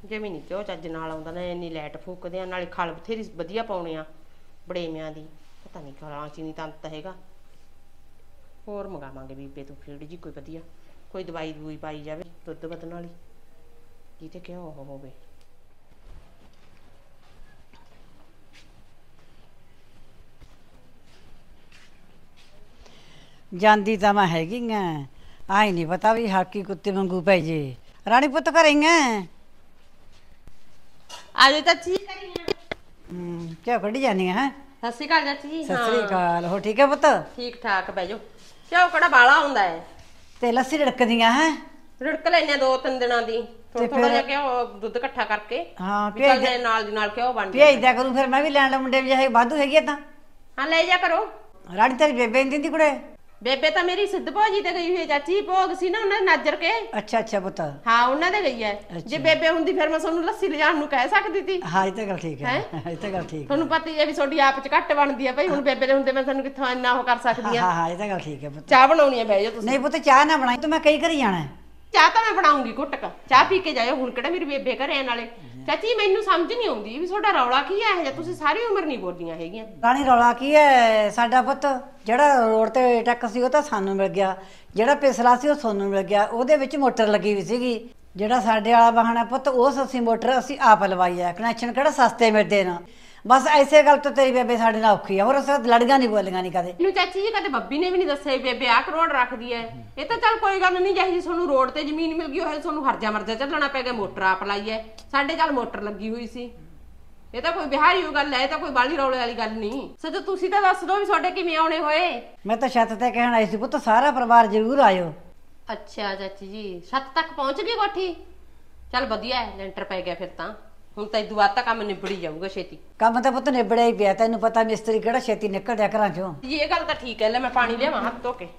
ਜਿਵੇਂ ਨਹੀਂ ਘਿਓ ਚੱਜ ਨਾਲ ਆਉਂਦਾ ਨਾ ਇੰਨੀ ਲਾਈਟ ਫੂਕਦੇ ਆ ਨਾਲੇ ਖਲ ਬਥੇਰੀ ਵਧੀਆ ਪਾਉਣੇ ਆ ਬੜੇਵਿਆਂ ਦੀ ਪਤਾ ਨਹੀਂ ਖਲਾਂ ਚੀਨੀ ਤੰਤ ਹੈਗਾ ਹੋਰ ਮੰਗਾਵਾਂਗੇ ਬੀਬੇ ਤੋਂ ਫੀਡ ਜੀ ਕੋਈ ਵਧੀਆ ਕੋਈ ਦਵਾਈ ਦੂਈ ਪਾਈ ਜਾਵੇ ਦੁੱਧ ਵਧਣ ਵਾਲੀ ਜਿਹਤੇ ਘਿਓ ਹੋਵੇ ਜਾਂਦੀ ਤਾਂ ਮੈਂ ਹੈਗੀ ਆ ਆਈ ਨਹੀਂ ਪਤਾ ਵੀ ਹਾਕੀ ਕੁੱਤੇ ਵਾਂਗੂ ਪੈ ਜੇ ਰਾਣੀ ਪੁੱਤ ਕਰੇਂਗਾ ਆਜੋ ਚਾਚੀ ਕਿਉਂ ਕੱਢੀ ਜਾਨੀ ਹੈ ਸਤਿ ਸ਼੍ਰੀ ਅਕਾਲ ਚਾਚੀ ਜੀ ਸਤਿ ਸ੍ਰੀ ਅਕਾਲ ਹੋ ਠੀਕ ਹੈ ਪੁੱਤ ਠੀਕ ਠਾਕ ਬਹਿ ਜਾਓ ਕਿਉਂ ਕਿਹੜਾ ਬਾਲਾ ਹੁੰਦਾ ਹੈ ਤੇ ਲੱਸੀ ਰੜਕਦੀਆਂ ਹੈ ਰਿੜਕ ਲੈਣੇ 2-3 ਦਿਨਾਂ ਦੀ ਥੋੜਾ ਜਿਹਾ ਘਿਓ ਦੁੱਧ ਇਕੱਠਾ ਕਰਕੇ ਹਾਂ ਭੇਜ ਨਾਲ ਦੀ ਨਾਲ ਘਿਓ ਬਣ ਭੇਜ ਦਿਆ ਕਰੂੰ ਫਿਰ ਮੈਂ ਵੀ ਲੈਣ ਮੁੰਡੇ ਵੀ ਜੇ ਵਾਧੂ ਹੈਗੀ ਤਾਂ ਹਾਂ ਲੈ ਜਾ ਕਰੋ ਰਾਣੀ ਤੇਰੀ ਬੇਬੇ ਨਹੀਂ ਦਿੰਦੀ ਕੁੜੇ ਬੇਬੇ ਤਾਂ ਮੇਰੀ ਸਿੱਧ ਭੋਜੀ ਤੇ ਗਈ ਹੋਈ ਚਾਚੀ ਭੋਗ ਸੀ ਨਾ ਉਹਨਾਂ ਦੇ ਨਾਜਰ ਕੇ ਅੱਛਾ ਅੱਛਾ ਪੁੱਤ ਹਾਂ ਉਹਨਾਂ ਦੇ ਗਈ ਹੈ ਜੇ ਬੇਬੇ ਹੁੰਦੀ ਫਿਰ ਮੈਂ ਤੁਹਾਨੂੰ ਲੱਸੀ ਲਿਜਾਣ ਨੂੰ ਕਹਿ ਸਕਦੀ ਸੀ ਹਾਂ ਇਹ ਤਾਂ ਗੱਲ ਠੀਕ ਹੈ ਇਹ ਤਾਂ ਗੱਲ ਠੀਕ ਤੁਹਾਨੂੰ ਪਤਾ ਹੀ ਹੈ ਵੀ ਤੁਹਾਡੀ ਆਪ ਚ ਘੱਟ ਬਣਦੀ ਹੈ ਭਾਈ ਹੁਣ ਬੇਬੇ ਦੇ ਹੁੰਦੇ ਮੈਂ ਤੁਹਾਨੂੰ ਕਿੱਥੋਂ ਇੰਨਾ ਉਹ ਕਰ ਸਕਦੀ ਹਾਂ ਹਾਂ ਇਹ ਤਾਂ ਗੱਲ ਠੀਕ ਹੈ ਪੁੱਤ ਚਾਹ ਬਣਾਉਣੀ ਹੈ ਬਹਿ ਜਾਓ ਤੁਸੀਂ ਨਹੀਂ ਪੁੱਤ ਚਾਹ ਨਾ ਬਣਾਈ ਤੂੰ ਮੈਂ ਕਈ ਘਰੀ ਜਾਣਾ ਚਾਹ ਤਾਂ ਮੈਂ ਬਣਾਉਂਗੀ ਘੁੱਟਕ ਚਾਹ ਪੀ ਕੇ ਜਾਇਓ ਹੁਣ ਕਿਹੜਾ ਮੇਰੀ ਬੇਬੇ ਘਰੇ ਆਣ ਵਾਲੇ ਚਾਚੀ ਮੈਨੂੰ ਸਮਝ ਨਹੀਂ ਆਉਂਦੀ ਵੀ ਤੁਹਾਡਾ ਰੌਲਾ ਕੀ ਹੈ ਇਹ ਤੁਸੀਂ ਸਾਰੀ ਉਮਰ ਨਹੀਂ ਬੋਲੀਆਂ ਹੈਗੀਆਂ ਰਾਣੀ ਰੌਲਾ ਕੀ ਹੈ ਸਾਡਾ ਪੁੱਤ ਜਿਹੜਾ ਰੋਡ ਤੇ ਟੱਕ ਸੀ ਉਹ ਤਾਂ ਸਾਨੂੰ ਮਿਲ ਗਿਆ ਜਿਹੜਾ ਪਿਛਲਾ ਸੀ ਉਹ ਤੁਹਾਨੂੰ ਮਿਲ ਗਿਆ ਉਹਦੇ ਵਿੱਚ ਮੋਟਰ ਲੱਗੀ ਵੀ ਸੀਗੀ ਜਿਹੜਾ ਸਾਡੇ ਵਾਲਾ ਵਾਹਣਾ ਪੁੱਤ ਉਹ ਅਸੀਂ ਮੋਟਰ ਅਸੀਂ ਆਪ ਲਵਾਈ ਹੈ ਕਨੈਕਸ਼ਨ ਕਿਹੜਾ ਸਸਤੇ ਮਿਲਦੇ ਨਾ ਬਸ ਐਸੇ ਗੱਲ ਤੋਂ ਤੇਰੀ ਬੇਬੇ ਸਾਡੇ ਨਾਲ ਔਖੀ ਆ ਹੋਰ ਅਸੀਂ ਲੜੀਆਂ ਨਹੀਂ ਬੋਲੀਆਂ ਨਹੀਂ ਕਦੇ ਮੈਨੂੰ ਚਾਚੀ ਜੀ ਕਦੇ ਬੱਬੀ ਨੇ ਵੀ ਨਹੀਂ ਦੱਸਿਆ ਬੇਬੇ ਆਹ ਕਰੋੜ ਰੱਖਦੀ ਐ ਇਹ ਤਾਂ ਚੱਲ ਕੋਈ ਗੱਲ ਨਹੀਂ ਜਿਹੀ ਤੁਹਾਨੂੰ ਰੋਡ ਤੇ ਜ਼ਮੀਨ ਮਿਲ ਗਈ ਹੋਏ ਤੁਹਾਨੂੰ ਹਰਜਾ ਮਰਜਾ ਚੱਲਣਾ ਪੈ ਗਿਆ ਮੋਟਰ ਆਪ ਲਾਈ ਐ ਸਾਡੇ ਚੱਲ ਮੋਟਰ ਲੱਗੀ ਹੋਈ ਸੀ ਇਹ ਤਾਂ ਕੋਈ ਬਿਹਾਰੀ ਗੱਲ ਐ ਇਹ ਤਾਂ ਕੋਈ ਬਾਲੀ ਰੌਲੇ ਵਾਲੀ ਗੱਲ ਨਹੀਂ ਸੱਚ ਤੁਸੀਂ ਤਾਂ ਦੱਸ ਦਿਓ ਵੀ ਤੁਹਾਡੇ ਕਿਵੇਂ ਆਉਣੇ ਹੋਏ ਮੈਂ ਤਾਂ ਛੱਤ ਤੇ ਕਹਿਣ ਆਈ ਸੀ ਪੁੱਤ ਸਾਰਾ ਪਰਿਵਾਰ ਜ਼ਰੂਰ ਆਇਓ ਅੱਛਾ ਚਾਚੀ ਜੀ ਛੱਤ ਤੱਕ ਪਹੁੰਚ ਗਈ ਕੋਠੀ ਚੱਲ ਵਧੀਆ ਐ ਲੈਂਟਰ ਪੈ ਗਿਆ ਫਿਰ ਤਾਂ ਹੁਣ ਤਾਂ ਇਦੋਂ ਬਾਅਦ ਤਾਂ ਕੰਮ ਨਿਬੜੀ ਜਾਊਗਾ ਛੇਤੀ ਕੰਮ ਤਾਂ ਪੁੱਤ ਨਿਬੜਿਆ ਹੀ ਪਿਆ ਤੈਨੂੰ ਪਤਾ ਮਿਸਤਰੀ ਕਿਹੜਾ ਛੇਤੀ ਨਿਕਲ ਜਾ ਘਰਾਂ ਚੋਂ ਜੀ ਇਹ ਗੱਲ ਤਾਂ ਠੀਕ ਹੈ ਲੈ ਮੈਂ ਪਾਣੀ ਲਿਆਵਾਂ ਹੱਥ ਧੋ ਕੇ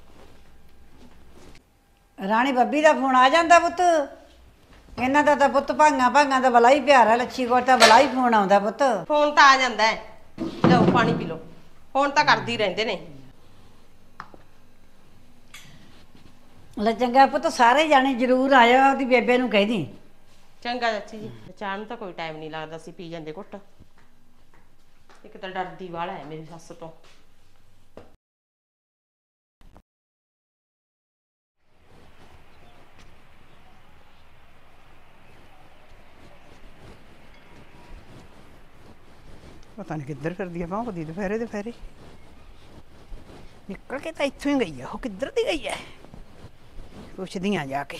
ਰਾਣੀ ਬੱਬੀ ਦਾ ਫੋਨ ਆ ਜਾਂਦਾ ਪੁੱਤ ਇਹਨਾਂ ਦਾ ਤਾਂ ਪੁੱਤ ਭਾਂਗਾ ਦਾ ਬਲਾ ਹੀ ਪਿਆਰ ਹੈ ਲੱਛੀ ਕੋਲ ਤਾਂ ਬਲਾ ਹੀ ਫੋਨ ਆਉਂਦਾ ਪੁੱਤ ਫੋਨ ਤਾਂ ਆ ਜਾਂਦਾ ਹੈ ਲਓ ਪਾਣੀ ਪੀ ਲਓ ਫੋਨ ਤਾਂ ਕਰਦੇ ਹੀ ਰਹਿੰਦੇ ਨੇ ਲੈ ਚੰਗਾ ਪੁੱਤ ਸਾਰੇ ਜਾਣੇ ਜ਼ਰੂਰ ਆਇਓ ਉਹਦੀ ਬੇਬੇ ਨੂੰ ਕਹਿ ਦੀ ਚੰਗਾ ਚਾਚੀ ਜੀ ਚਾਹ ਨੂੰ ਤਾਂ ਕੋਈ ਟਾਈਮ ਨਹੀਂ ਲੱਗਦਾ ਸੀ ਪੀ ਜਾਂਦੇ ਘੁੱਟ ਇੱਕ ਤਾਂ ਡਰਦੀ ਵਾਲਾ ਹੈ ਮੇਰੀ ਸੱਸ ਤੋਂ ਪਤਾ ਨਹੀਂ ਕਿੱਧਰ ਫਿਰਦੀ ਆ ਭੌਂਕਦੀ ਦੁਪਹਿਰੇ ਨਿਕਲ ਕੇ ਤਾਂ ਇੱਥੋਂ ਹੀ ਗਈ ਆ ਉਹ ਕਿੱਧਰ ਦੀ ਗਈ ਐ ਪੁੱਛਦੀ ਆ ਜਾ ਕੇ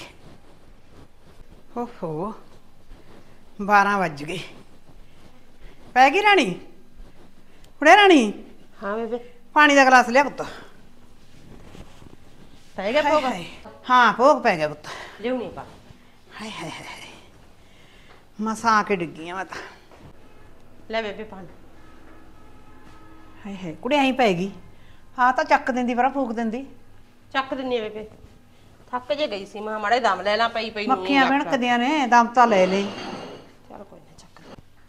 ਓਹੋ 12 ਵੱਜ ਗਏ ਪੈ ਗਈ ਰਾਣੀ ਕੁੜੇ ਰਾਣੀ ਹਾਂ ਬੇਬੇ ਪਾਣੀ ਦਾ ਗਲਾਸ ਲਿਆ ਪੁੱਤ ਪੈ ਗਿਆ ਭੋਗ ਹਾਂ ਭੋਗ ਪੈ ਗਿਆ ਪੁੱਤ ਲਿਉਣੀ ਪਾ ਹਾਏ ਮਸਾਂ ਆ ਕੇ ਡਿੱਗੀਆਂ ਮੈਂ ਤਾਂ ਲੈ ਬੇਬੇ ਪਾਣੀ ਹਾਏ ਕੁੜੇ ਐਂ ਪੈ ਗਈ ਹਾਂ ਤਾਂ ਚੱਕ ਦਿੰਦੀ ਪਰਾਂ ਫੂਕ ਦਿੰਦੀ ਚੱਕ ਦਿੰਨੀ ਆ ਬੇਬੇ ਥੱਕ ਜੇ ਗਈ ਸੀ ਮੈਂ ਮਾੜੇ ਦਮ ਲੈ ਲਾਂ ਪਈ ਮੱਖੀਆਂ ਭਿਣਕਦੀਆਂ ਨੇ ਦਮ ਤਾਂ ਲੈ ਲਈ ਚਲ ਕੋਈ ਨਾ ਚੱਕ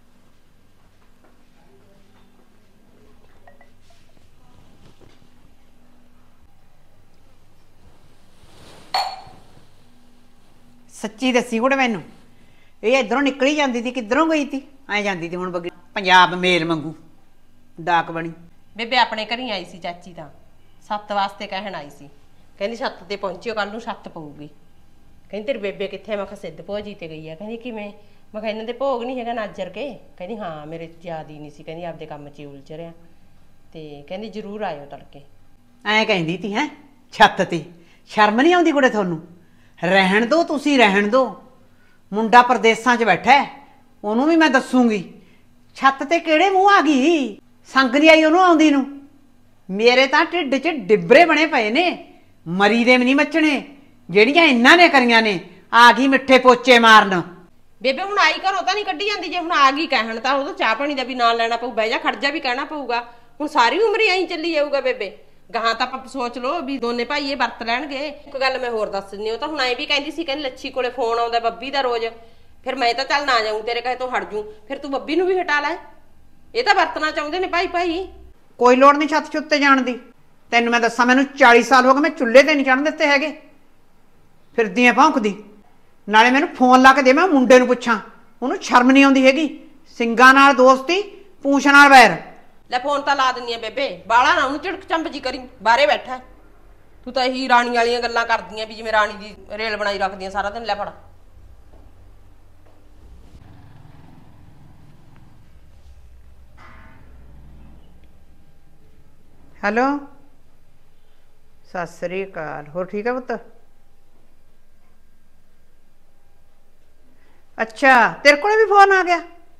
ਸੱਚੀ ਦੱਸੀ ਕੁੜੇ ਮੈਨੂੰ ਇਹ ਇਧਰੋਂ ਨਿਕਲੀ ਜਾਂਦੀ ਸੀ ਕਿੱਧਰੋਂ ਗਈ ਸੀ ਐ ਜਾਂਦੀ ਸੀ ਹੁਣ ਪੰਜਾਬ ਮੇਲ ਮੰਗੂ ਡਾਕ ਬਣੀ ਬੇਬੇ ਆਪਣੇ ਘਰੀ ਆਈ ਸੀ ਚਾਚੀ ਤਾਂ ਸੱਤ ਵਾਸਤੇ ਕਹਿਣ ਆਈ ਸੀ ਕਹਿੰਦੀ ਛੱਤ ਤੇ ਪਹੁੰਚਿਓ ਕੱਲ ਨੂੰ ਛੱਤ ਪਊਗੀ ਕਹਿੰਦੀ ਤੇਰੀ ਬੇਬੇ ਕਿੱਥੇ ਮੈਂ ਕਿਹਾ ਸਿੱਧ ਭੋਜੀ ਤੇ ਗਈ ਆ ਕਹਿੰਦੀ ਕਿਵੇਂ ਮੈਂ ਕਿਹਾ ਇਹਨਾਂ ਦੇ ਭੋਗ ਨਹੀਂ ਹੈਗਾ ਨਾਜਰ ਕੇ ਕਹਿੰਦੀ ਹਾਂ ਮੇਰੇ ਯਾਦ ਹੀ ਨਹੀਂ ਸੀ ਕਹਿੰਦੀ ਆਪਦੇ ਕੰਮ 'ਚ ਉਲਝ ਰਿਆ ਤੇ ਕਹਿੰਦੀ ਜ਼ਰੂਰ ਆਇਓ ਤੜਕੇ ਐਂ ਕਹਿੰਦੀ ਤੀ ਹੈਂ ਛੱਤ ਤੇ ਸ਼ਰਮ ਨਹੀਂ ਆਉਂਦੀ ਕੁੜੇ ਤੁਹਾਨੂੰ ਰਹਿਣ ਦੋ ਤੁਸੀਂ ਰਹਿਣ ਦੋ ਮੁੰਡਾ ਪਰਦੇਸਾਂ 'ਚ ਬੈਠਾ ਉਹਨੂੰ ਵੀ ਮੈਂ ਦੱਸੂਗੀ ਛੱਤ ਤੇ ਕਿਹੜੇ ਮੂੰਹ ਆ ਗਈ ਸੰਗ ਨਹੀਂ ਆਈ ਉਹਨੂੰ ਆਉਂਦੀ ਨੂੰ ਮੇਰੇ ਤਾਂ ਢਿੱਡ 'ਚ ਡਿਬਰੇ ਬਣੇ ਪਏ ਨੇ ਮਰੀ ਦੇ ਵੀ ਨਹੀਂ ਮੱਚਣੇ ਜਿਹੜੀਆਂ ਇਹਨਾਂ ਨੇ ਕਰੀਆਂ ਨੇ ਆ ਗਈ ਮਿੱਠੇ ਪੋਚੇ ਮਾਰਨ ਬੇਬੇ ਹੁਣ ਆਈ ਘਰੋਂ ਤਾਂ ਨਹੀਂ ਕੱਢੀ ਜਾਂਦੀ ਜੇ ਹੁਣ ਆ ਗਈ ਕਹਿਣ ਤਾਂ ਉਹਦਾ ਚਾਹ ਪਾਣੀ ਦਾ ਵੀ ਨਾਲ ਲੈਣਾ ਪਊ ਬਹਿ ਜਾ ਖੜ ਜਾ ਵੀ ਕਹਿਣਾ ਪਊਗਾ ਹੁਣ ਸਾਰੀ ਉਮਰ ਹੀ ਐਂ ਚੱਲੀ ਜਾਊਗਾ ਬੇਬੇ ਗਾਹਾਂ ਤਾਂ ਆਪਾਂ ਸੋਚ ਲਓ ਵੀ ਦੋਨੇ ਭਾਈ ਇਹ ਵਰਤ ਲੈਣਗੇ ਇੱਕ ਗੱਲ ਮੈਂ ਹੋਰ ਦੱਸ ਦਿੰਦੀ ਉਹ ਤਾਂ ਹੁਣ ਐਂ ਵੀ ਕਹਿੰਦੀ ਸੀ ਕਹਿੰਦੀ ਲੱਛੀ ਕੋਲੇ ਫੋਨ ਆਉਂਦਾ ਬੱਬੀ ਦਾ ਰੋਜ਼ ਫਿਰ ਮੈਂ ਤਾਂ ਚੱਲ ਨਾ ਜਾਊਂ ਤੇਰੇ ਕਹੇ ਤੋਂ ਹਟ ਜੂ ਫਿਰ ਤੂੰ ਬੱਬੀ ਨੂੰ ਵੀ ਹਟਾ ਲੈ ਇਹ ਤਾਂ ਵਰਤਣਾ ਚਾਹੁੰਦੇ ਨੇ ਭਾਈ ਕੋਈ ਲੋੜ ਨਹੀਂ ਛੱਤ ਛੁੱਤੇ ਜਾਣ ਦੀ ਤੈਨੂੰ ਮੈਂ ਦੱਸਾਂ ਮੈਨੂੰ 40 ਸਾਲ ਹੋ ਗਏ ਮੈਂ ਚੁੱਲ੍ਹੇ ਤੇ ਨਹੀਂ ਚੜ੍ਹਨ ਦਿੱਤੇ ਹੈਗੇ ਫਿਰਦੀ ਆ ਭੌਂਕਦੀ ਨਾਲੇ ਮੈਨੂੰ ਫੋਨ ਲਾ ਕੇ ਦੇ, ਮੈਂ ਮੁੰਡੇ ਨੂੰ ਪੁੱਛਾਂ, ਉਹਨੂੰ ਸ਼ਰਮ ਨਹੀਂ ਆਉਂਦੀ ਹੈਗੀ। ਸਿੰਘਾਂ ਨਾਲ ਦੋਸਤੀ, ਪੂੰਛ ਨਾਲ ਵੈਰ। ਲੈ ਫੋਨ ਤਾਂ ਲਾ ਦਿੰਨੀ ਆ ਬੇਬੇ, ਬਾਲਾ ਨਾ ਉਹਨੂੰ ਝਿੜਕ ਚੰਬ ਜੀ ਕਰੀ, ਬਾਹਰੇ ਬੈਠਾ ਤੂੰ ਤਾਂ ਇਹੀ ਰਾਣੀ ਵਾਲੀਆਂ ਗੱਲਾਂ ਕਰਦੀਆਂ ਵੀ ਜਿਵੇਂ ਰਾਣੀ ਦੀ ਰੇਲ ਬਣਾਈ ਰੱਖਦੀਆਂ ਸਾਰਾ ਦਿਨ। ਲੈ ਫੜ। ਹੈਲੋ, ਸਤਿ ਸ੍ਰੀ ਅਕਾਲ। ਹੋਰ ਠੀਕ ਹੈ ਪੁੱਤ? ਅੱਛਾ, ਤੇਰੇ ਕੋਲ ਵੀ ਫੋਨ ਆ ਗਿਆ?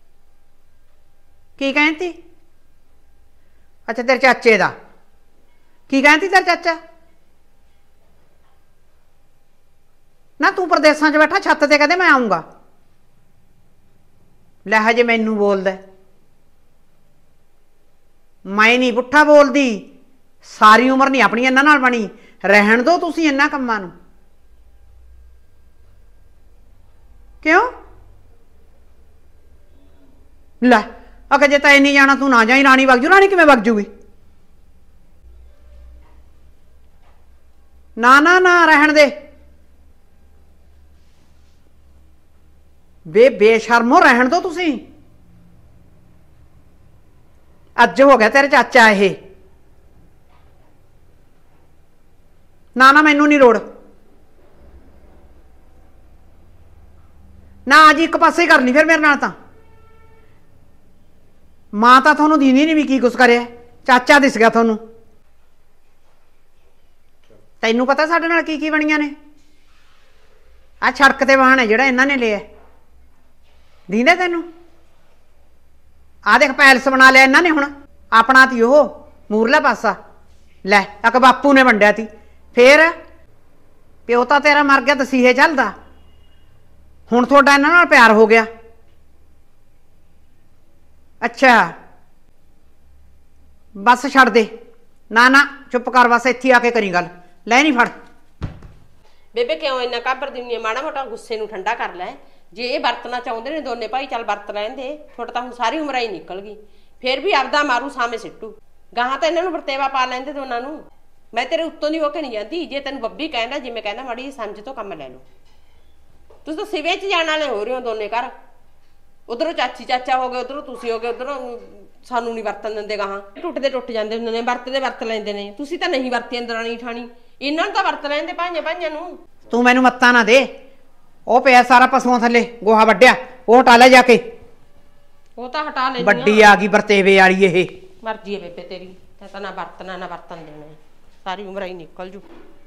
ਕੀ ਕਹਿੰਦੀ? ਅੱਛਾ, ਤੇਰੇ ਚਾਚੇ ਦਾ ਕੀ ਕਹਿੰਦੀ? ਤੇਰਾ ਚਾਚਾ ਨਾ, ਤੂੰ ਪ੍ਰਦੇਸਾਂ 'ਚ ਬੈਠਾ, ਛੱਤ ਤੇ ਕਹਦੇ ਮੈਂ ਆਉਂਗਾ। ਲੈ ਹਜੇ ਮੈਨੂੰ ਬੋਲਦਾ। ਮੈਂ ਨਹੀਂ ਪੁੱਠਾ ਬੋਲਦੀ, ਸਾਰੀ ਉਮਰ ਨਹੀਂ ਆਪਣੀ ਇਹਨਾਂ ਨਾਲ ਬਣੀ। ਰਹਿਣ ਦੋ ਤੁਸੀਂ ਇਹਨਾਂ ਕੰਮਾਂ ਨੂੰ। ਕਿਉਂ? ਲੈ ਅਗੇ ਜੇ ਤਾਂ ਨਹੀਂ ਜਾਣਾ ਤੂੰ ਨਾ ਜਾਈ, ਰਾਣੀ ਵਗ ਜੂ। ਰਾਣੀ ਕਿਵੇਂ ਵਗ ਜੂਗੀ? ਨਾ ਨਾ ਨਾ, ਰਹਿਣ ਦੇ ਬੇਸ਼ਰਮੋ, ਰਹਿਣ ਦੋ ਤੁਸੀਂ। ਅੱਜ ਹੋ ਗਿਆ ਤੇਰੇ ਚਾਚਾ ਇਹ। ਨਾ ਨਾ, ਮੈਨੂੰ ਨਹੀਂ ਲੋੜ। ਨਾ ਅੱਜ ਇੱਕ ਪਾਸੇ ਹੀ ਕਰਨੀ ਫਿਰ ਮੇਰੇ ਨਾਲ। ਤਾਂ ਮਾਂ ਤਾਂ ਤੁਹਾਨੂੰ ਦੀਨੀ ਨਹੀਂ ਵੀ ਕੀ ਕੁਛ ਕਰਿਆ, ਚਾਚਾ ਦਿਸ ਗਿਆ ਤੁਹਾਨੂੰ। ਤੈਨੂੰ ਪਤਾ ਸਾਡੇ ਨਾਲ ਕੀ ਕੀ ਬਣੀਆਂ ਨੇ? ਆ ਸੜਕ ਤੇ ਵਾਹਣ ਹੈ ਜਿਹੜਾ ਇਹਨਾਂ ਨੇ ਲਿਆ, ਦੀਂਦੇ ਤੈਨੂੰ? ਆ ਦੇਖ ਪੈਲਸ ਬਣਾ ਲਿਆ ਇਹਨਾਂ ਨੇ ਹੁਣ ਆਪਣਾ। ਤੀ ਉਹ ਮੂਰਲਾ ਪਾਸਾ ਲੈ ਇੱਕ ਬਾਪੂ ਨੇ ਵੰਡਿਆ ਤੀ। ਫੇਰ ਪਿਓ ਤਾਂ ਤੇਰਾ ਮਰ ਗਿਆ, ਤਸੀਹੇ ਚੱਲਦਾ। ਹੁਣ ਤੁਹਾਡਾ ਇਹਨਾਂ ਨਾਲ ਪਿਆਰ ਹੋ ਗਿਆ। ਅੱਛਾ ਬਸ ਛੱਡ ਦੇ। ਨਾ ਨਾ ਚੁੱਪ ਕਰ, ਬਸ ਇੱਥੇ ਆ ਕੇ ਕਰੀ ਗੱਲ। ਲੈ ਨਹੀਂ ਫੜ। ਬੇਬੇ ਕਿਉਂ ਇੰਨਾ ਘਾਬਰਦੀ ਹੁੰਦੀ ਆ? ਮਾੜਾ ਮੋਟਾ ਗੁੱਸੇ ਨੂੰ ਠੰਡਾ ਕਰ ਲੈ। ਜੇ ਇਹ ਵਰਤਣਾ ਚਾਹੁੰਦੇ ਨੇ ਦੋਨੇ ਭਾਈ, ਚੱਲ ਵਰਤ ਲੈਂਦੇ। ਤੁਹਾਡਾ ਤਾਂ ਹੁਣ ਸਾਰੀ ਉਮਰ ਹੀ ਨਿਕਲ ਗਈ। ਫੇਰ ਵੀ ਆਪਦਾ ਮਾਰੂ ਸਾਵੇਂ ਸਿੱਟੂ। ਗਾਹਾਂ ਤਾਂ ਇਹਨਾਂ ਨੂੰ ਵਰਤੇਵਾ ਪਾ ਲੈਂਦੇ ਦੋਨਾਂ ਨੂੰ। ਮੈਂ ਤੇਰੇ ਉੱਤੋਂ ਦੀ ਹੋ ਕੇ ਨਹੀਂ ਜਾਂਦੀ। ਜੇ ਤੈਨੂੰ ਬੱਬੀ ਕਹਿੰਦਾ, ਜਿਵੇਂ ਕਹਿੰਦਾ, ਮਾੜੀ ਸਮਝ ਤੋਂ ਕੰਮ ਲੈ ਲਓ। ਤੁਸੀਂ ਤਾਂ ਸਿਵੇ 'ਚ ਜਾਣ ਵਾਲੇ ਹੋ ਰਹੇ ਹੋ ਦੋਨੇ ਘਰ। ਉਧਰੋਂ ਚਾਚੀ ਚਾਚਾ ਹੋ ਗਏ, ਉਧਰੋਂ ਤੁਸੀਂ ਹੋ ਗਏ, ਉਧਰੋਂ ਸਾਨੂੰ ਨਹੀਂ ਵਰਤਣ ਦਿੰਦੇ। ਗਾਹਾਂ ਟੁੱਟਦੇ ਟੁੱਟ ਜਾਂਦੇ ਹੁੰਦੇ ਨੇ, ਵਰਤਦੇ ਵਰਤ ਲੈਂਦੇ ਨੇ। ਤੁਸੀਂ ਤਾਂ ਨਹੀਂ ਵਰਤੀ ਅੰਦਰਾਣੀ ਠਾਣੀ, ਇਹਨਾਂ ਨੂੰ ਤਾਂ ਵਰਤ ਲੈਂਦੇ ਭਾਈਆਂ ਭਾਈਆਂ ਨੂੰ। ਤੂੰ ਮੈਨੂੰ ਮੱਤਾ ਨਾ ਦੇ। ਉਹ ਪਿਆ ਸਾਰਾ ਪਸ਼ੂਆਂ ਥੱਲੇ, ਗੋਹਾ ਵੱਢਿਆ, ਉਹ ਹਟਾ ਲੈ ਜਾ ਕੇ। ਉਹ ਤਾਂ ਹਟਾ ਲੈਂਦੀ ਵੱਡੀ ਆ ਗਈ ਵਰਤੇਵੇ ਵਾਲੀ ਇਹ। ਮਰਜ਼ੀ ਹੈ ਬੇਬੇ ਤੇਰੀ, ਤਾਂ ਨਾ ਵਰਤਣਾ ਨਾ ਵਰਤਣ ਦੇਣਾ, ਸਾਰੀ ਉਮਰ ਹੀ ਨਿਕਲ ਜੂ।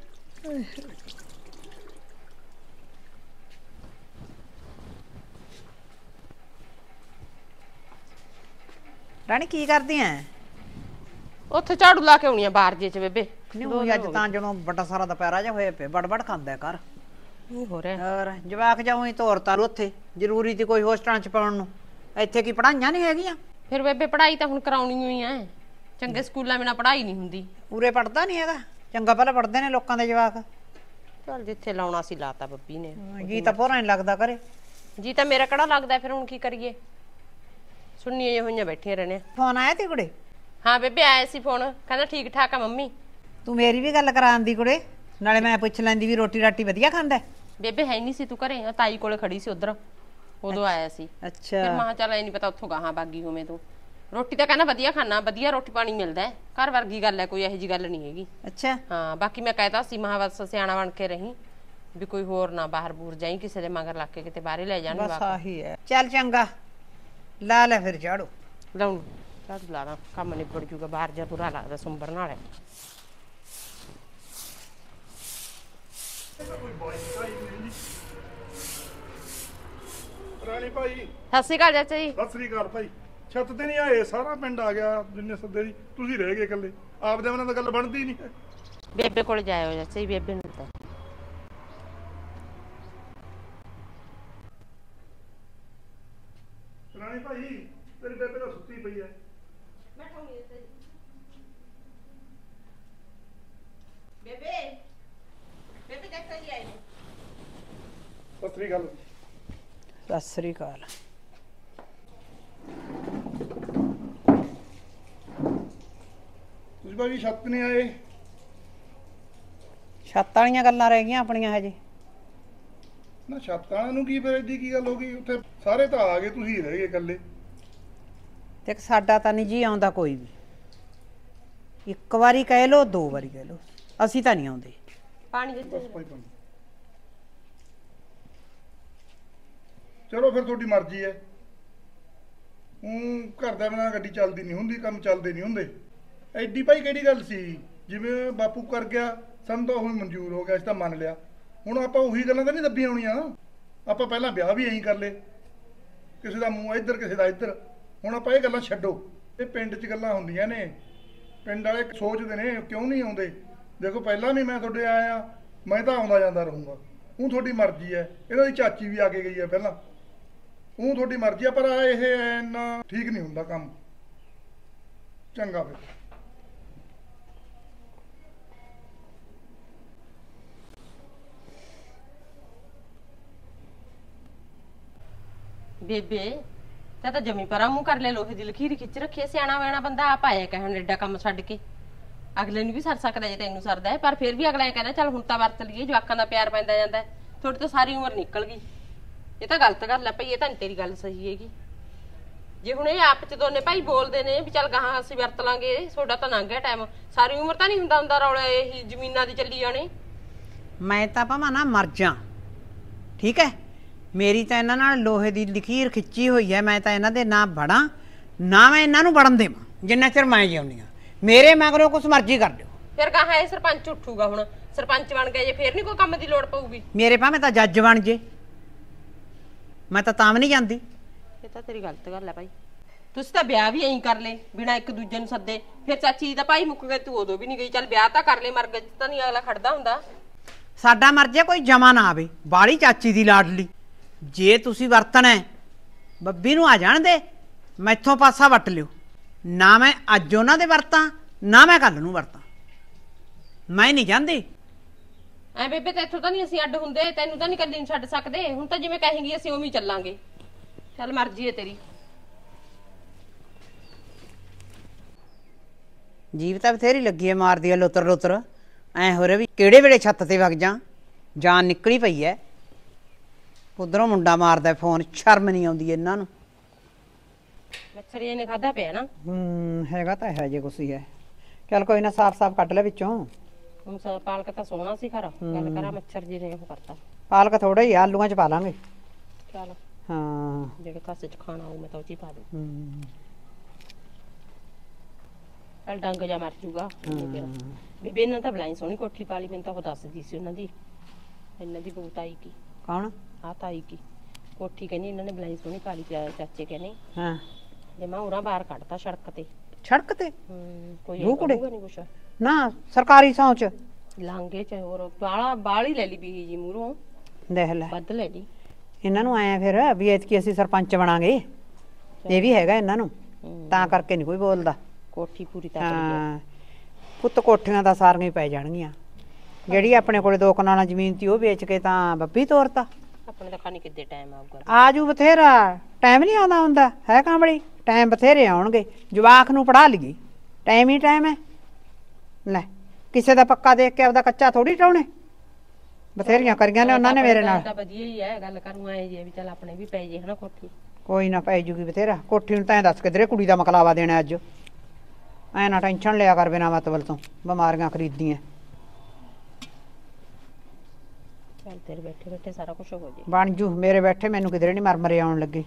ਰਾਣੀ ਕੀ ਕਰਦੀ ਐ? ਉੱਥੇ ਝਾੜੂ ਲਾ ਕੇ ਆਉਣੀ ਆ ਬਾਹਰ ਜੇ ਚ ਬੇਬੇ। ਨਹੀਂ ਅੱਜ ਤਾਂ ਜਦੋਂ ਵੱਡਾ ਸਾਰਾ ਦੁਪਹਿਰਾ ਜਿਹਾ ਹੋਇਆ ਪਿਆ, ਬੜਬੜ ਖਾਂਦਾ ਕਰ। ਨਹੀਂ ਹੋ ਰਿਹਾ। ਹੋਰ ਜਵਾਕ ਜਾਉਂ ਹੀ ਤੋਰਤਾ ਉੱਥੇ, ਜ਼ਰੂਰੀ ਤੇ ਕੋਈ ਹੋਸਟਲਾਂ ਚ ਪਾਉਣ ਨੂੰ। ਇੱਥੇ ਕੀ ਪੜਾਈਆਂ ਨਹੀਂ ਹੈਗੀਆਂ? ਫਿਰ ਬੇਬੇ ਪੜ੍ਹਾਈ ਤਾਂ ਹੁਣ ਕਰਾਉਣੀ ਹੋਈ ਐ। ਚੰਗੇ ਸਕੂਲਾਂ ਬਿਨਾਂ ਪੜ੍ਹਾਈ ਨਹੀਂ ਹੁੰਦੀ। ਪੂਰੇ ਪੜਦਾ ਨਹੀਂ ਹੈਗਾ। ਚੰਗਾ ਪਹਿਲਾਂ ਪੜਦੇ ਨੇ ਲੋਕਾਂ ਦੇ ਜਵਾਕ। ਚੱਲ ਜਿੱਥੇ ਲਾਉਣਾ ਸੀ ਲਾਤਾ ਬੱਬੀ ਨੇ। ਜੀ ਤਾਂ ਪੋਰਾ ਨਹੀਂ ਲੱਗਦਾ ਕਰੇ। ਜੀ ਤਾਂ ਮੇਰਾ ਕਿਹੜਾ ਲੱਗਦਾ। ਫਿਰ ਹੁਣ ਕੀ ਕਰੀਏ, ਸੁਣੀਆਂ ਹੋਈਆਂ ਬੈਠੀਆਂ ਰਹਿਣੇ। ਫੋਨ ਆਇਆ ਤੀ ਕੁੜੇ? ਹਾਂ ਬੇਬੇ ਆਇਆ ਸੀ ਫੋਨ, ਕਹਿੰਦਾ ਠੀਕ ਠਾਕ ਆ ਮੰਮੀ। ਤੂੰ ਮੇਰੀ ਵੀ ਗੱਲ ਕਰਾਉਂਦੀ ਕੁੜੇ, ਨਾਲੇ ਮੈਂ ਪੁੱਛ ਲੈਂਦੀ ਵੀ ਰੋਟੀ ਰਾਟੀ ਵਧੀਆ ਖਾਂਦਾ। ਬੇਬੇ ਹੈ ਨਹੀਂ ਸੀ ਤੂੰ ਘਰੇ, ਤਾਈ ਕੋਲੇ ਖੜੀ ਸੀ ਉਧਰ, ਉਦੋਂ ਆਇਆ ਸੀ। ਅੱਛਾ ਫਿਰ ਮਾਂ ਚੱਲ ਐ ਨਹੀਂ ਪਤਾ ਉੱਥੋਂ ਗਾਹਾਂ ਬਾਗੀ ਹੋਵੇਂ ਤੂੰ। ਰੋਟੀ ਤਾਂ ਕਹਿੰਦਾ ਵਧੀਆ ਖਾਣਾ, ਵਧੀਆ ਰੋਟੀ ਪਾਣੀ ਮਿਲਦਾ, ਘਰ ਵਰਗੀ ਗੱਲ ਹੈ, ਕੋਈ ਇਹੋ ਜਿਹੀ ਗੱਲ ਨਹੀਂ ਹੈਗੀ। ਅੱਛਾ ਹਾਂ ਬਾਕੀ ਮੈਂ ਕਹਿਤਾ ਸੀ ਮਹਾਂ ਬਸ ਸਿਆਣਾ ਬਣ ਕੇ ਰਹੀ, ਵੀ ਕੋਈ ਹੋਰ ਨਾ ਬਾਹਰ ਬੂਰ ਜਾਈ, ਕਿਸੇ ਦੇ ਮਗਰ ਲੱਗ ਕੇ ਕਿਤੇ ਬਾਹਰੇ ਲੈ ਜਾਣ। ਬਸ ਆਹੀ ਹੈ। ਚੱਲ ਚੰਗਾ ਲਾ ਲੈ ਫਿਰ ਝਾੜੂ। ਲਾਉਂ ਝਾੜੂ ਲਾ ਲਾ, ਕੰਮ ਨਿਬੜ ਜੂਗਾ। ਬਾਹਰ ਜਾ ਬੁਰਾ ਲੱਗਦਾ ਸੁੰਬਰ ਨਾਲ। ਰਾਣੀ ਭਾਈ ਸਤਿ ਸ਼੍ਰੀ ਅਕਾਲ ਚਾਚਾ ਜੀ। ਸਤਿ ਸ੍ਰੀ ਅਕਾਲ ਭਾਈ। ਛੱਤ ਤੇ ਨਹੀਂ ਆਏ, ਸਾਰਾ ਪਿੰਡ ਆ ਗਿਆ ਜਿੰਨੇ ਸੱਦੇ ਦੀ। ਤੁਸੀਂ ਰਹਿ ਗਏ ਇਕੱਲੇ। ਆਪਦੇ ਉਹਨਾਂ ਦਾ ਗੱਲ ਬਣਦੀ ਨਹੀਂ। ਬੇਬੇ ਕੋਲ ਜਾਇਓ ਚਾਚਾ ਜੀ, ਬੇਬੇ ਨੂੰ ਤਾਂ ਰਾਣੀ ਭਾਈ ਤੇਰੀ ਬੇਬੇ ਤਾਂ ਸੁੱਤੀ ਪਈ ਐ। ਬੇਬੇ ਬੇਬੇ ਚਾਚਾ ਜੀ ਆਏ ਨੇ। ਸਤਿ ਸ੍ਰੀ ਅਕਾਲ। ਸਤਿ ਸ੍ਰੀ ਅਕਾਲ। ਤੁਸੀਂ ਭਾਈ ਛੱਤ ਨਹੀਂ ਆਏ? ਛੱਤ ਵਾਲੀਆਂ ਗੱਲਾਂ ਰਹਿ ਗਈਆਂ ਆਪਣੀਆਂ ਹਜੇ। ਨਾ ਛੱਤ ਵਾਲਿਆਂ ਨੂੰ ਕੀ ਫਿਰ ਏਡੀ ਕੀ ਗੱਲ ਹੋ ਗਈ? ਉੱਥੇ ਸਾਰੇ ਤਾਂ ਆ ਗਏ, ਤੁਸੀਂ ਰਹਿ ਗਏ ਇਕੱਲੇ। ਤੇ ਸਾਡਾ ਤਾਂ ਨਹੀਂ ਜੀ ਆਉਂਦਾ ਕੋਈ ਵੀ। ਇੱਕ ਵਾਰੀ ਕਹਿ ਲੋ, ਦੋ ਵਾਰੀ ਕਹਿ ਲੋ, ਅਸੀਂ ਤਾਂ ਨਹੀਂ ਆਉਂਦੇ। ਪਾਣੀ ਦਿੱਤੇ ਬਸ ਭਾਈ ਪਾਣੀ। ਚਲੋ ਫਿਰ ਤੁਹਾਡੀ ਮਰਜ਼ੀ ਹੈ। ਘਰ ਦਾ ਬਿਨਾਂ ਗੱਡੀ ਚੱਲਦੀ ਨਹੀਂ ਹੁੰਦੀ, ਕੰਮ ਚੱਲਦੇ ਨਹੀਂ ਹੁੰਦੇ। ਐਡੀ ਭਾਈ ਕਿਹੜੀ ਗੱਲ ਸੀ? ਜਿਵੇਂ ਬਾਪੂ ਕਰ ਗਿਆ ਸਾਨੂੰ ਤਾਂ ਉਹ ਮਨਜ਼ੂਰ ਹੋ ਗਿਆ, ਅਸੀਂ ਤਾਂ ਮੰਨ ਲਿਆ। ਹੁਣ ਆਪਾਂ ਉਹੀ ਗੱਲਾਂ ਤਾਂ ਨਹੀਂ ਦੱਬੀਆਂ ਹੋਣੀਆਂ। ਆਪਾਂ ਪਹਿਲਾਂ ਵਿਆਹ ਵੀ ਐਂ ਕਰ ਲਏ, ਕਿਸੇ ਦਾ ਮੂੰਹ ਇੱਧਰ ਕਿਸੇ ਦਾ ਇੱਧਰ। ਹੁਣ ਆਪਾਂ ਇਹ ਗੱਲਾਂ ਛੱਡੋ। ਇਹ ਪਿੰਡ 'ਚ ਗੱਲਾਂ ਹੁੰਦੀਆਂ ਨੇ, ਪਿੰਡ ਵਾਲੇ ਸੋਚਦੇ ਨੇ ਕਿਉਂ ਨਹੀਂ ਆਉਂਦੇ। ਦੇਖੋ ਪਹਿਲਾਂ ਵੀ ਮੈਂ ਤੁਹਾਡੇ ਆਇਆ, ਮੈਂ ਤਾਂ ਆਉਂਦਾ ਜਾਂਦਾ ਰਹੂੰਗਾ। ਹੁਣ ਤੁਹਾਡੀ ਮਰਜ਼ੀ ਹੈ। ਇਹਨਾਂ ਦੀ ਚਾਚੀ ਵੀ ਆ ਕੇ ਗਈ ਹੈ ਪਹਿਲਾਂ। ਹੁਣ ਤੁਹਾਡੀ ਮਰਜ਼ੀ ਆ, ਪਰ ਇਹ ਇੰਨਾ ਠੀਕ ਨਹੀਂ ਹੁੰਦਾ ਕੰਮ। ਚੰਗਾ ਫਿਰ। ਬੇਬੇ ਤਾਂ ਜਮੀ ਪਰਾਂ ਮੂੰਹ ਕਰ ਲੈ, ਲੋਹੇ ਦੀ ਲਕੀਰ ਖਿੱਚ ਰੱਖੀ। ਸਿਆਣਾ ਵੇਣਾ ਬੰਦਾ ਆਪ ਆਇਆ ਕਹਿਣ ਐਡਾ ਕੰਮ ਛੱਡ ਕੇ। ਅਗਲੇ ਨੂੰ ਵੀ ਸਰ ਸਕਦਾ ਜੇ ਤੈਨੂੰ ਸਰਦਾ ਹੈ, ਪਰ ਫਿਰ ਵੀ ਅਗਲਾ ਕਹਿੰਦਾ ਚੱਲ ਹੁਣ ਤਾਂ ਵਰਤ ਲਈਏ, ਜਵਾਕਾਂ ਦਾ ਪਿਆਰ ਪੈਂਦਾ ਜਾਂਦਾ। ਤੁਹਾਡੀ ਤਾਂ ਸਾਰੀ ਉਮਰ ਨਿਕਲ ਗਈ। ਇਹ ਤਾਂ ਗਲਤ ਗੱਲ ਹੈ ਭਈ, ਇਹ ਤਾਂ ਨਹੀਂ ਤੇਰੀ ਗੱਲ ਸਹੀ ਹੈਗੀ। ਜੇ ਹੁਣ ਇਹ ਆਪ ਚ ਦੋਨੇ ਭਾਈ ਬੋਲਦੇ ਨੇ ਵੀ ਚੱਲ ਗਾਹਾਂ ਅਸੀਂ ਵਰਤ ਲਾਂਗੇ, ਤੁਹਾਡਾ ਤਾਂ ਲੰਘ ਗਿਆ ਟਾਈਮ। ਸਾਰੀ ਉਮਰ ਤਾਂ ਨਹੀਂ ਹੁੰਦਾ ਰੌਲਾ ਇਹੀ ਜ਼ਮੀਨਾਂ ਦੀ ਚੱਲੀ ਜਾਣੇ। ਮੈਂ ਤਾਂ ਭਾਵੇਂ ਨਾ ਮਰ ਜਾ, ਠੀਕ ਹੈ। ਮੇਰੀ ਤਾਂ ਇਹਨਾਂ ਨਾਲ ਲੋਹੇ ਦੀ ਲਕੀਰ ਖਿੱਚੀ ਹੋਈ ਹੈ। ਮੈਂ ਤਾਂ ਇਹਨਾਂ ਦੇ ਨਾ ਵੜਾਂ ਨਾ ਮੈਂ ਇਹਨਾਂ ਨੂੰ ਵੜਨ ਦੇਵਾਂ ਜਿੰਨਾ ਚਿਰ ਮੈਂ ਜਿਉਂਦੀ ਹਾਂ। ਮੇਰੇ ਮਗਰੋਂ ਕੁਛ ਮਰਜ਼ੀ ਕਰ ਦਿਓ। ਫਿਰ ਗਾਹਾਂ ਇਹ ਸਰਪੰਚ ਉੱਠੂਗਾ। ਹੁਣ ਸਰਪੰਚ ਬਣ ਗਿਆ ਜੇ ਫਿਰ ਨਹੀਂ ਕੋਈ ਕੰਮ ਦੀ ਲੋੜ ਪਊਗੀ। ਮੇਰੇ ਭਾਵੇਂ ਤਾਂ ਜੱਜ ਬਣ ਜੇ, ਮੈਂ ਤਾਂ ਵੀ ਨਹੀਂ ਜਾਂਦੀ। ਇਹ ਤਾਂ ਤੇਰੀ ਗਲਤ ਗੱਲ ਹੈ ਭਾਈ। ਤੁਸੀਂ ਤਾਂ ਵਿਆਹ ਵੀ ਐਂ ਕਰ ਲੈ ਬਿਨਾਂ ਇੱਕ ਦੂਜੇ ਨੂੰ ਸੱਦੇ। ਫਿਰ ਚਾਚੀ ਦਾ ਭਾਈ ਮੁੱਕ ਗਏ, ਤੂੰ ਉਦੋਂ ਵੀ ਨਹੀਂ ਗਈ। ਚੱਲ ਵਿਆਹ ਤਾਂ ਕਰ ਲੈ, ਮਰ ਗਏ ਤਾਂ ਨਹੀਂ ਅਗਲਾ ਖੜਦਾ ਹੁੰਦਾ। ਸਾਡਾ ਮਰ ਜੇ ਕੋਈ ਜਮਾ ਨਾ ਆਵੇ, ਬਾਹਲੀ ਚਾਚੀ ਦੀ ਲਾਡਲੀ। ਜੇ ਤੁਸੀਂ ਵਰਤਣਾ ਬੱਬੀ ਨੂੰ ਆ ਜਾਣ ਦੇ, ਮੈਥੋਂ ਪਾਸਾ ਵੱਟ ਲਿਓ। ਨਾ ਮੈਂ ਅੱਜ ਉਹਨਾਂ ਦੇ ਵਰਤਾਂ, ਨਾ ਮੈਂ ਕੱਲ ਨੂੰ ਵਰਤਾਂ। ਮੈਂ ਨਹੀਂ ਜਾਂਦੀ। ਐ ਬੇਬੇ ਤੇ ਇੱਥੋਂ ਤਾਂ ਨਹੀਂ ਅਸੀਂ ਅੱਡ ਹੁੰਦੇ, ਤੈਨੂੰ ਤਾਂ ਨਹੀਂ ਕੱਲੀ ਨੂੰ ਛੱਡ ਸਕਦੇ। ਹੁਣ ਤਾਂ ਜਿਵੇਂ ਕਹੇਂਗੀ ਅਸੀਂ ਉਵੇਂ ਹੀ ਚੱਲਾਂਗੇ। ਚੱਲ ਮਰਜ਼ੀ ਹੈ ਤੇਰੀ। ਜੀਵ ਤਾਂ ਬਥੇਰੀ ਲੱਗੀ ਐ, ਮਾਰਦੀ ਐ ਲੋਤਰ ਲੋਤਰ। ਐ ਹੋ ਰਿਹਾ ਵੀ ਕਿਹੜੇ ਵੇਲੇ ਛੱਤ ਤੇ ਵਗ ਜਾ, ਜਾਨ ਨਿਕਲੀ ਪਈ ਐ। ਉਧਰੋਂ ਮੁੰਡਾ ਮਾਰਦਾ ਫੋਨ, ਸ਼ਰਮ ਨਹੀਂ ਆਉਂਦੀ ਇਹਨਾਂ ਨੂੰ। ਮੱਛਰੀ ਨੇ ਖਾਦਾ ਪਿਆ ਨਾ। ਹੈਗਾ ਤਾਂ ਹੈ ਜੇ ਕੁਛ ਹੀ ਹੈ। ਚੱਲ ਕੋਈ ਨਾ, ਸਾਫ ਸਾਫ ਕੱਢ ਲੈ ਵਿੱਚੋਂ। ਹੁਣ ਪਾਲਕ ਤਾਂ ਸੋਹਣਾ ਸੀ ਖਰਾ, ਗੱਲ ਕਰਾਂ ਮੱਛਰ ਜੀ ਨੇ ਉਹ ਕਰਤਾ। ਪਾਲਕ ਥੋੜਾ ਹੀ ਆਲੂਆਂ ਚ ਪਾ ਲਾਂਗੇ। ਚੱਲ ਹਾਂ, ਜਿਹੜੇ ਕਾਸੇ ਚ ਖਾਣਾ ਉਹ ਮੈਂ ਤਾਂ ਉਹ ਚ ਹੀ ਪਾ ਦੂੰ। ਚੱਲ ਡੰਗ ਜਾ ਮਰ ਜੂਗਾ। ਬੀਬੀ ਇਹਨਾਂ ਤਾਂ ਬਲਾਈ ਸੋਹਣੀ ਕੋਠੀ ਪਾ ਲਈ। ਮੈਨੂੰ ਤਾਂ ਉਹ ਦੱਸਦੀ ਸੀ ਉਹਨਾਂ ਦੀ, ਇਹਨਾਂ ਦੀ ਬਹੂ ਤਾਈ ਕੀ। ਕੌਣ? ਆ ਤਾਈ ਕੀ ਕੋਠੀ ਕਹਿੰਦੀ ਇਹਨਾਂ ਨੇ ਬਲਾਈ ਸੋਹਣੀ ਪਾ ਲਈ। ਚਾਚੇ ਕਹਿੰਦੇ ਹਾਂ, ਜੇ ਮੈਂ ਉਰਾਂ ਬਾਹਰ ਕੱਢਤਾ ਸੜਕ ਤੇ। ਸੜਕ ਤੇ? ਕੋਈ ਬਹੂ ਕੁੜੇ? ਨਹੀਂ ਕੁਛ ਨਾ ਸਰਕਾਰੀ ਸੌਂਚ ਲਾਂਗੇ ਚ ਹੋਰ ਬਾਲੀ ਲੈ ਲਈ ਬੀਜੀ ਜੀ ਮੂਹਰੋਂ। ਦੇਖ ਲੈ, ਵੱਧ ਲੈ ਲਈ। ਇਹਨਾਂ ਨੂੰ ਆਇਆ ਫਿਰ ਵੀ ਐਤਕੀ ਅਸੀਂ ਸਰਪੰਚ ਬਣਾਂਗੇ। ਇਹ ਵੀ ਹੈਗਾ ਇਹਨਾਂ ਨੂੰ, ਤਾਂ ਕਰਕੇ ਨਹੀਂ ਕੋਈ ਬੋਲਦਾ। ਕੋਠੀ ਪੂਰੀ ਤਾਂ ਹਾਂ, ਪੁੱਤ ਕੋਠੀਆਂ ਦਾ ਸਾਰੀਆਂ ਹੀ ਪੈ ਜਾਣਗੀਆਂ। ਜਿਹੜੀ ਆਪਣੇ ਕੋਲੇ 2 ਕਨਾਲਾਂ ਜ਼ਮੀਨ ਸੀ ਉਹ ਵੇਚ ਕੇ ਤਾਂ ਬੱਬੀ ਤੋਰਤਾ। ਆਪਣੇ ਤਾਂ ਖਾਣੀ ਕਿੱਦੇ ਟਾਈਮ ਆਊਗਾ। ਆਜੂ ਬਥੇਰਾ ਟਾਈਮ ਨਹੀਂ ਆਉਂਦਾ ਹੁੰਦਾ ਹੈ ਕਾਂਬੜੀ। ਟਾਈਮ ਬਥੇਰੇ ਆਉਣਗੇ। ਜਵਾਕ ਨੂੰ ਪੜਾ ਲਈਏ, ਟਾਈਮ ਹੀ ਟਾਈਮ ਹੈ। ਲੈ ਕਿਸੇ ਦਾ ਪੱਕਾ ਦੇਖ ਕੇ ਆਪਦਾ ਕੱਚਾ ਥੋੜੀ ਟਾਉਣੇ। ਬਥੇਰੀਆਂ ਕਰੀਆਂ ਨੇ ਉਹਨਾਂ ਨੇ ਮੇਰੇ ਨਾਲ। ਤਾਂ ਵਧੀਆ ਹੀ ਹੈ, ਗੱਲ ਕਰੂੰ ਆਏ ਜੇ ਵੀ ਚੱਲ ਆਪਣੇ ਵੀ ਪੈ ਜੇ ਹਨਾ ਕੋਠੀ। ਕੋਈ ਨਾ ਪੈ ਜੂਗੀ ਬਥੇਰਾ। ਕੋਠੀ ਨੂੰ ਤਾਂ ਦੱਸ ਕਿਧਰੇ ਕੁੜੀ ਦਾ ਮਕਲਾਵਾ ਦੇਣਾ ਅੱਜ। ਐ ਨਾ ਟੈਨਸ਼ਨ ਲਿਆ ਕਰ ਬਿਨਾਂ ਮਤਲਬ ਤੋਂ, ਬਿਮਾਰੀਆਂ ਖਰੀਦੀਆਂ। ਚੱਲ ਤੇਰੇ ਬੈਠੇ ਬੈਠੇ ਸਾਰਾ ਕੁਝ ਹੋ ਜੇ। ਬਣ ਜੂ ਮੇਰੇ ਬੈਠੇ, ਮੈਨੂੰ ਕਿਧਰੇ ਨਹੀਂ ਮਰਮਰੇ ਆਉਣ ਲੱਗੇ।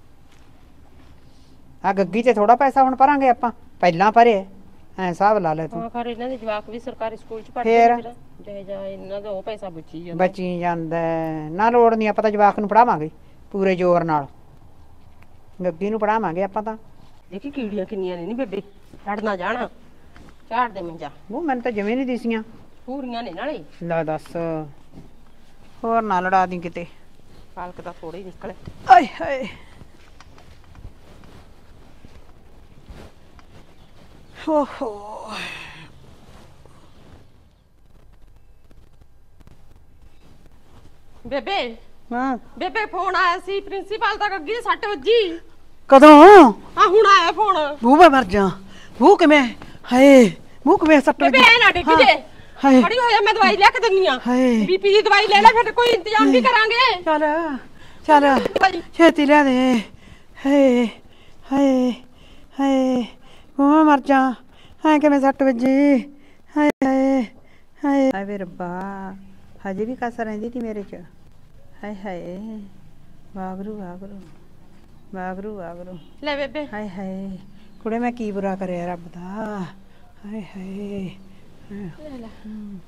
ਆ ਗੱਗੀ ਤੇ ਥੋੜਾ ਪੈਸਾ ਹੁਣ ਭਰਾਂਗੇ ਆਪਾਂ, ਪਹਿਲਾਂ ਭਰੇ ਐ ਹਿਸਾਬ ਲਾ ਲੈ ਤੂੰ। ਹਾਂ ਖਰ ਇਹਨਾਂ ਦੇ ਜਵਾਕ ਵੀ ਸਰਕਾਰੀ ਸਕੂਲ ਚ ਪੜ੍ਹਦੇ ਨੇ, ਫਿਰ ਜੇ ਜਾ ਇਹਨਾਂ ਦਾ ਉਹ ਪੈਸਾ ਬਚੀ ਜਾਂਦਾ। ਨਾ ਲੋੜ ਨਹੀਂ, ਆਪਾਂ ਤਾਂ ਜਵਾਕ ਨੂੰ ਪੜਾਵਾਂਗੇ ਪੂਰੇ ਜ਼ੋਰ ਨਾਲ। ਗੱਗੀ ਨੂੰ ਪੜਾਵਾਂਗੇ ਆਪਾਂ ਤਾਂ। ਦੇਖੀ ਕੀੜੀਆਂ ਕਿੰਨੀਆਂ ਨੇ ਨੀ ਬੇਬੇ, ਲੜ ਨਾ ਜਾਣਾ। ਝਾੜ ਦੇ ਮੰਜਾ। ਉਹ ਮੈਨੂੰ ਤਾਂ ਜਮੇ ਨਹੀਂ ਦਿਸੀਆਂ। ਪੂਰੀਆਂ ਨੇ ਨਾਲੇ। ਲੈ ਦੱਸ, ਹੋਰ ਨਾ ਲੜਾ ਦੀ ਕਿਤੇ। ਪਾਲਕ ਤਾਂ ਥੋੜੇ ਹੀ ਨਿਕਲੇ। ਆਏ ਹਾਏ, ਓਹੋ। ਬੇਬੇ ਹਾਂ ਬੇਬੇ ਫੋਨ ਆਇਆ ਸੀ ਪ੍ਰਿੰਸੀਪਲ ਦਾ, ਗੱਗੀ 6 ਵਜੇ। ਕਦੋਂ? ਆ ਹੁਣ ਆਇਆ ਫੋਨ। ਬੂਹ ਮੈਂ ਮਰ ਜਾ। ਬੂਹ ਕਿਵੇਂ? ਹਾਏ ਬੂਹ ਕਿਵੇਂ 7 ਬੇਬੇ ਵਜੇ? ਐ ਨਾ ਡਿੱਗ ਜੇ। ਹਾਏ ਖੜੀ ਹੋ ਜਾ, ਮੈਂ ਦਵਾਈ ਲਿਆ ਕੇ ਦਿੰਨੀ ਆ। ਹਾਏ ਬੀਪੀ ਦੀ ਦਵਾਈ ਲੈ ਲੈ, ਫਿਰ ਕੋਈ ਇੰਤਜ਼ਾਮ ਵੀ ਕਰਾਂਗੇ। ਚੱਲ ਚੱਲ ਛੇਤੀ ਲਿਆ ਦੇ। ਹਾਏ ਹਾਏ ਹਾਏ ਮੈਂ ਮਰ ਜਾ। ਹਾਂ ਕਿਵੇਂ ਸੱਟ ਵੱਜੀ। ਹਾਏ ਹਾਏ ਹਾਏ ਹਾਏ ਵੇ ਰੱਬਾ, ਹਜੇ ਵੀ ਕਸਰ ਰਹਿੰਦੀ ਤੀ ਮੇਰੇ ਚ। ਹਾਏ ਹਾਏ ਵਾਗਰੂ ਵਾਗਰੂ ਵਾਗਰੂ ਵਾਗਰੂ। ਲੈ ਬੇਬੇ। ਹਾਏ ਹਾਏ ਕੁੜੇ ਮੈਂ ਕੀ ਬੁਰਾ ਕਰਿਆ ਰੱਬ ਦਾ। ਹਾਏ ਹਾਏ ਲੈ ਲੈ।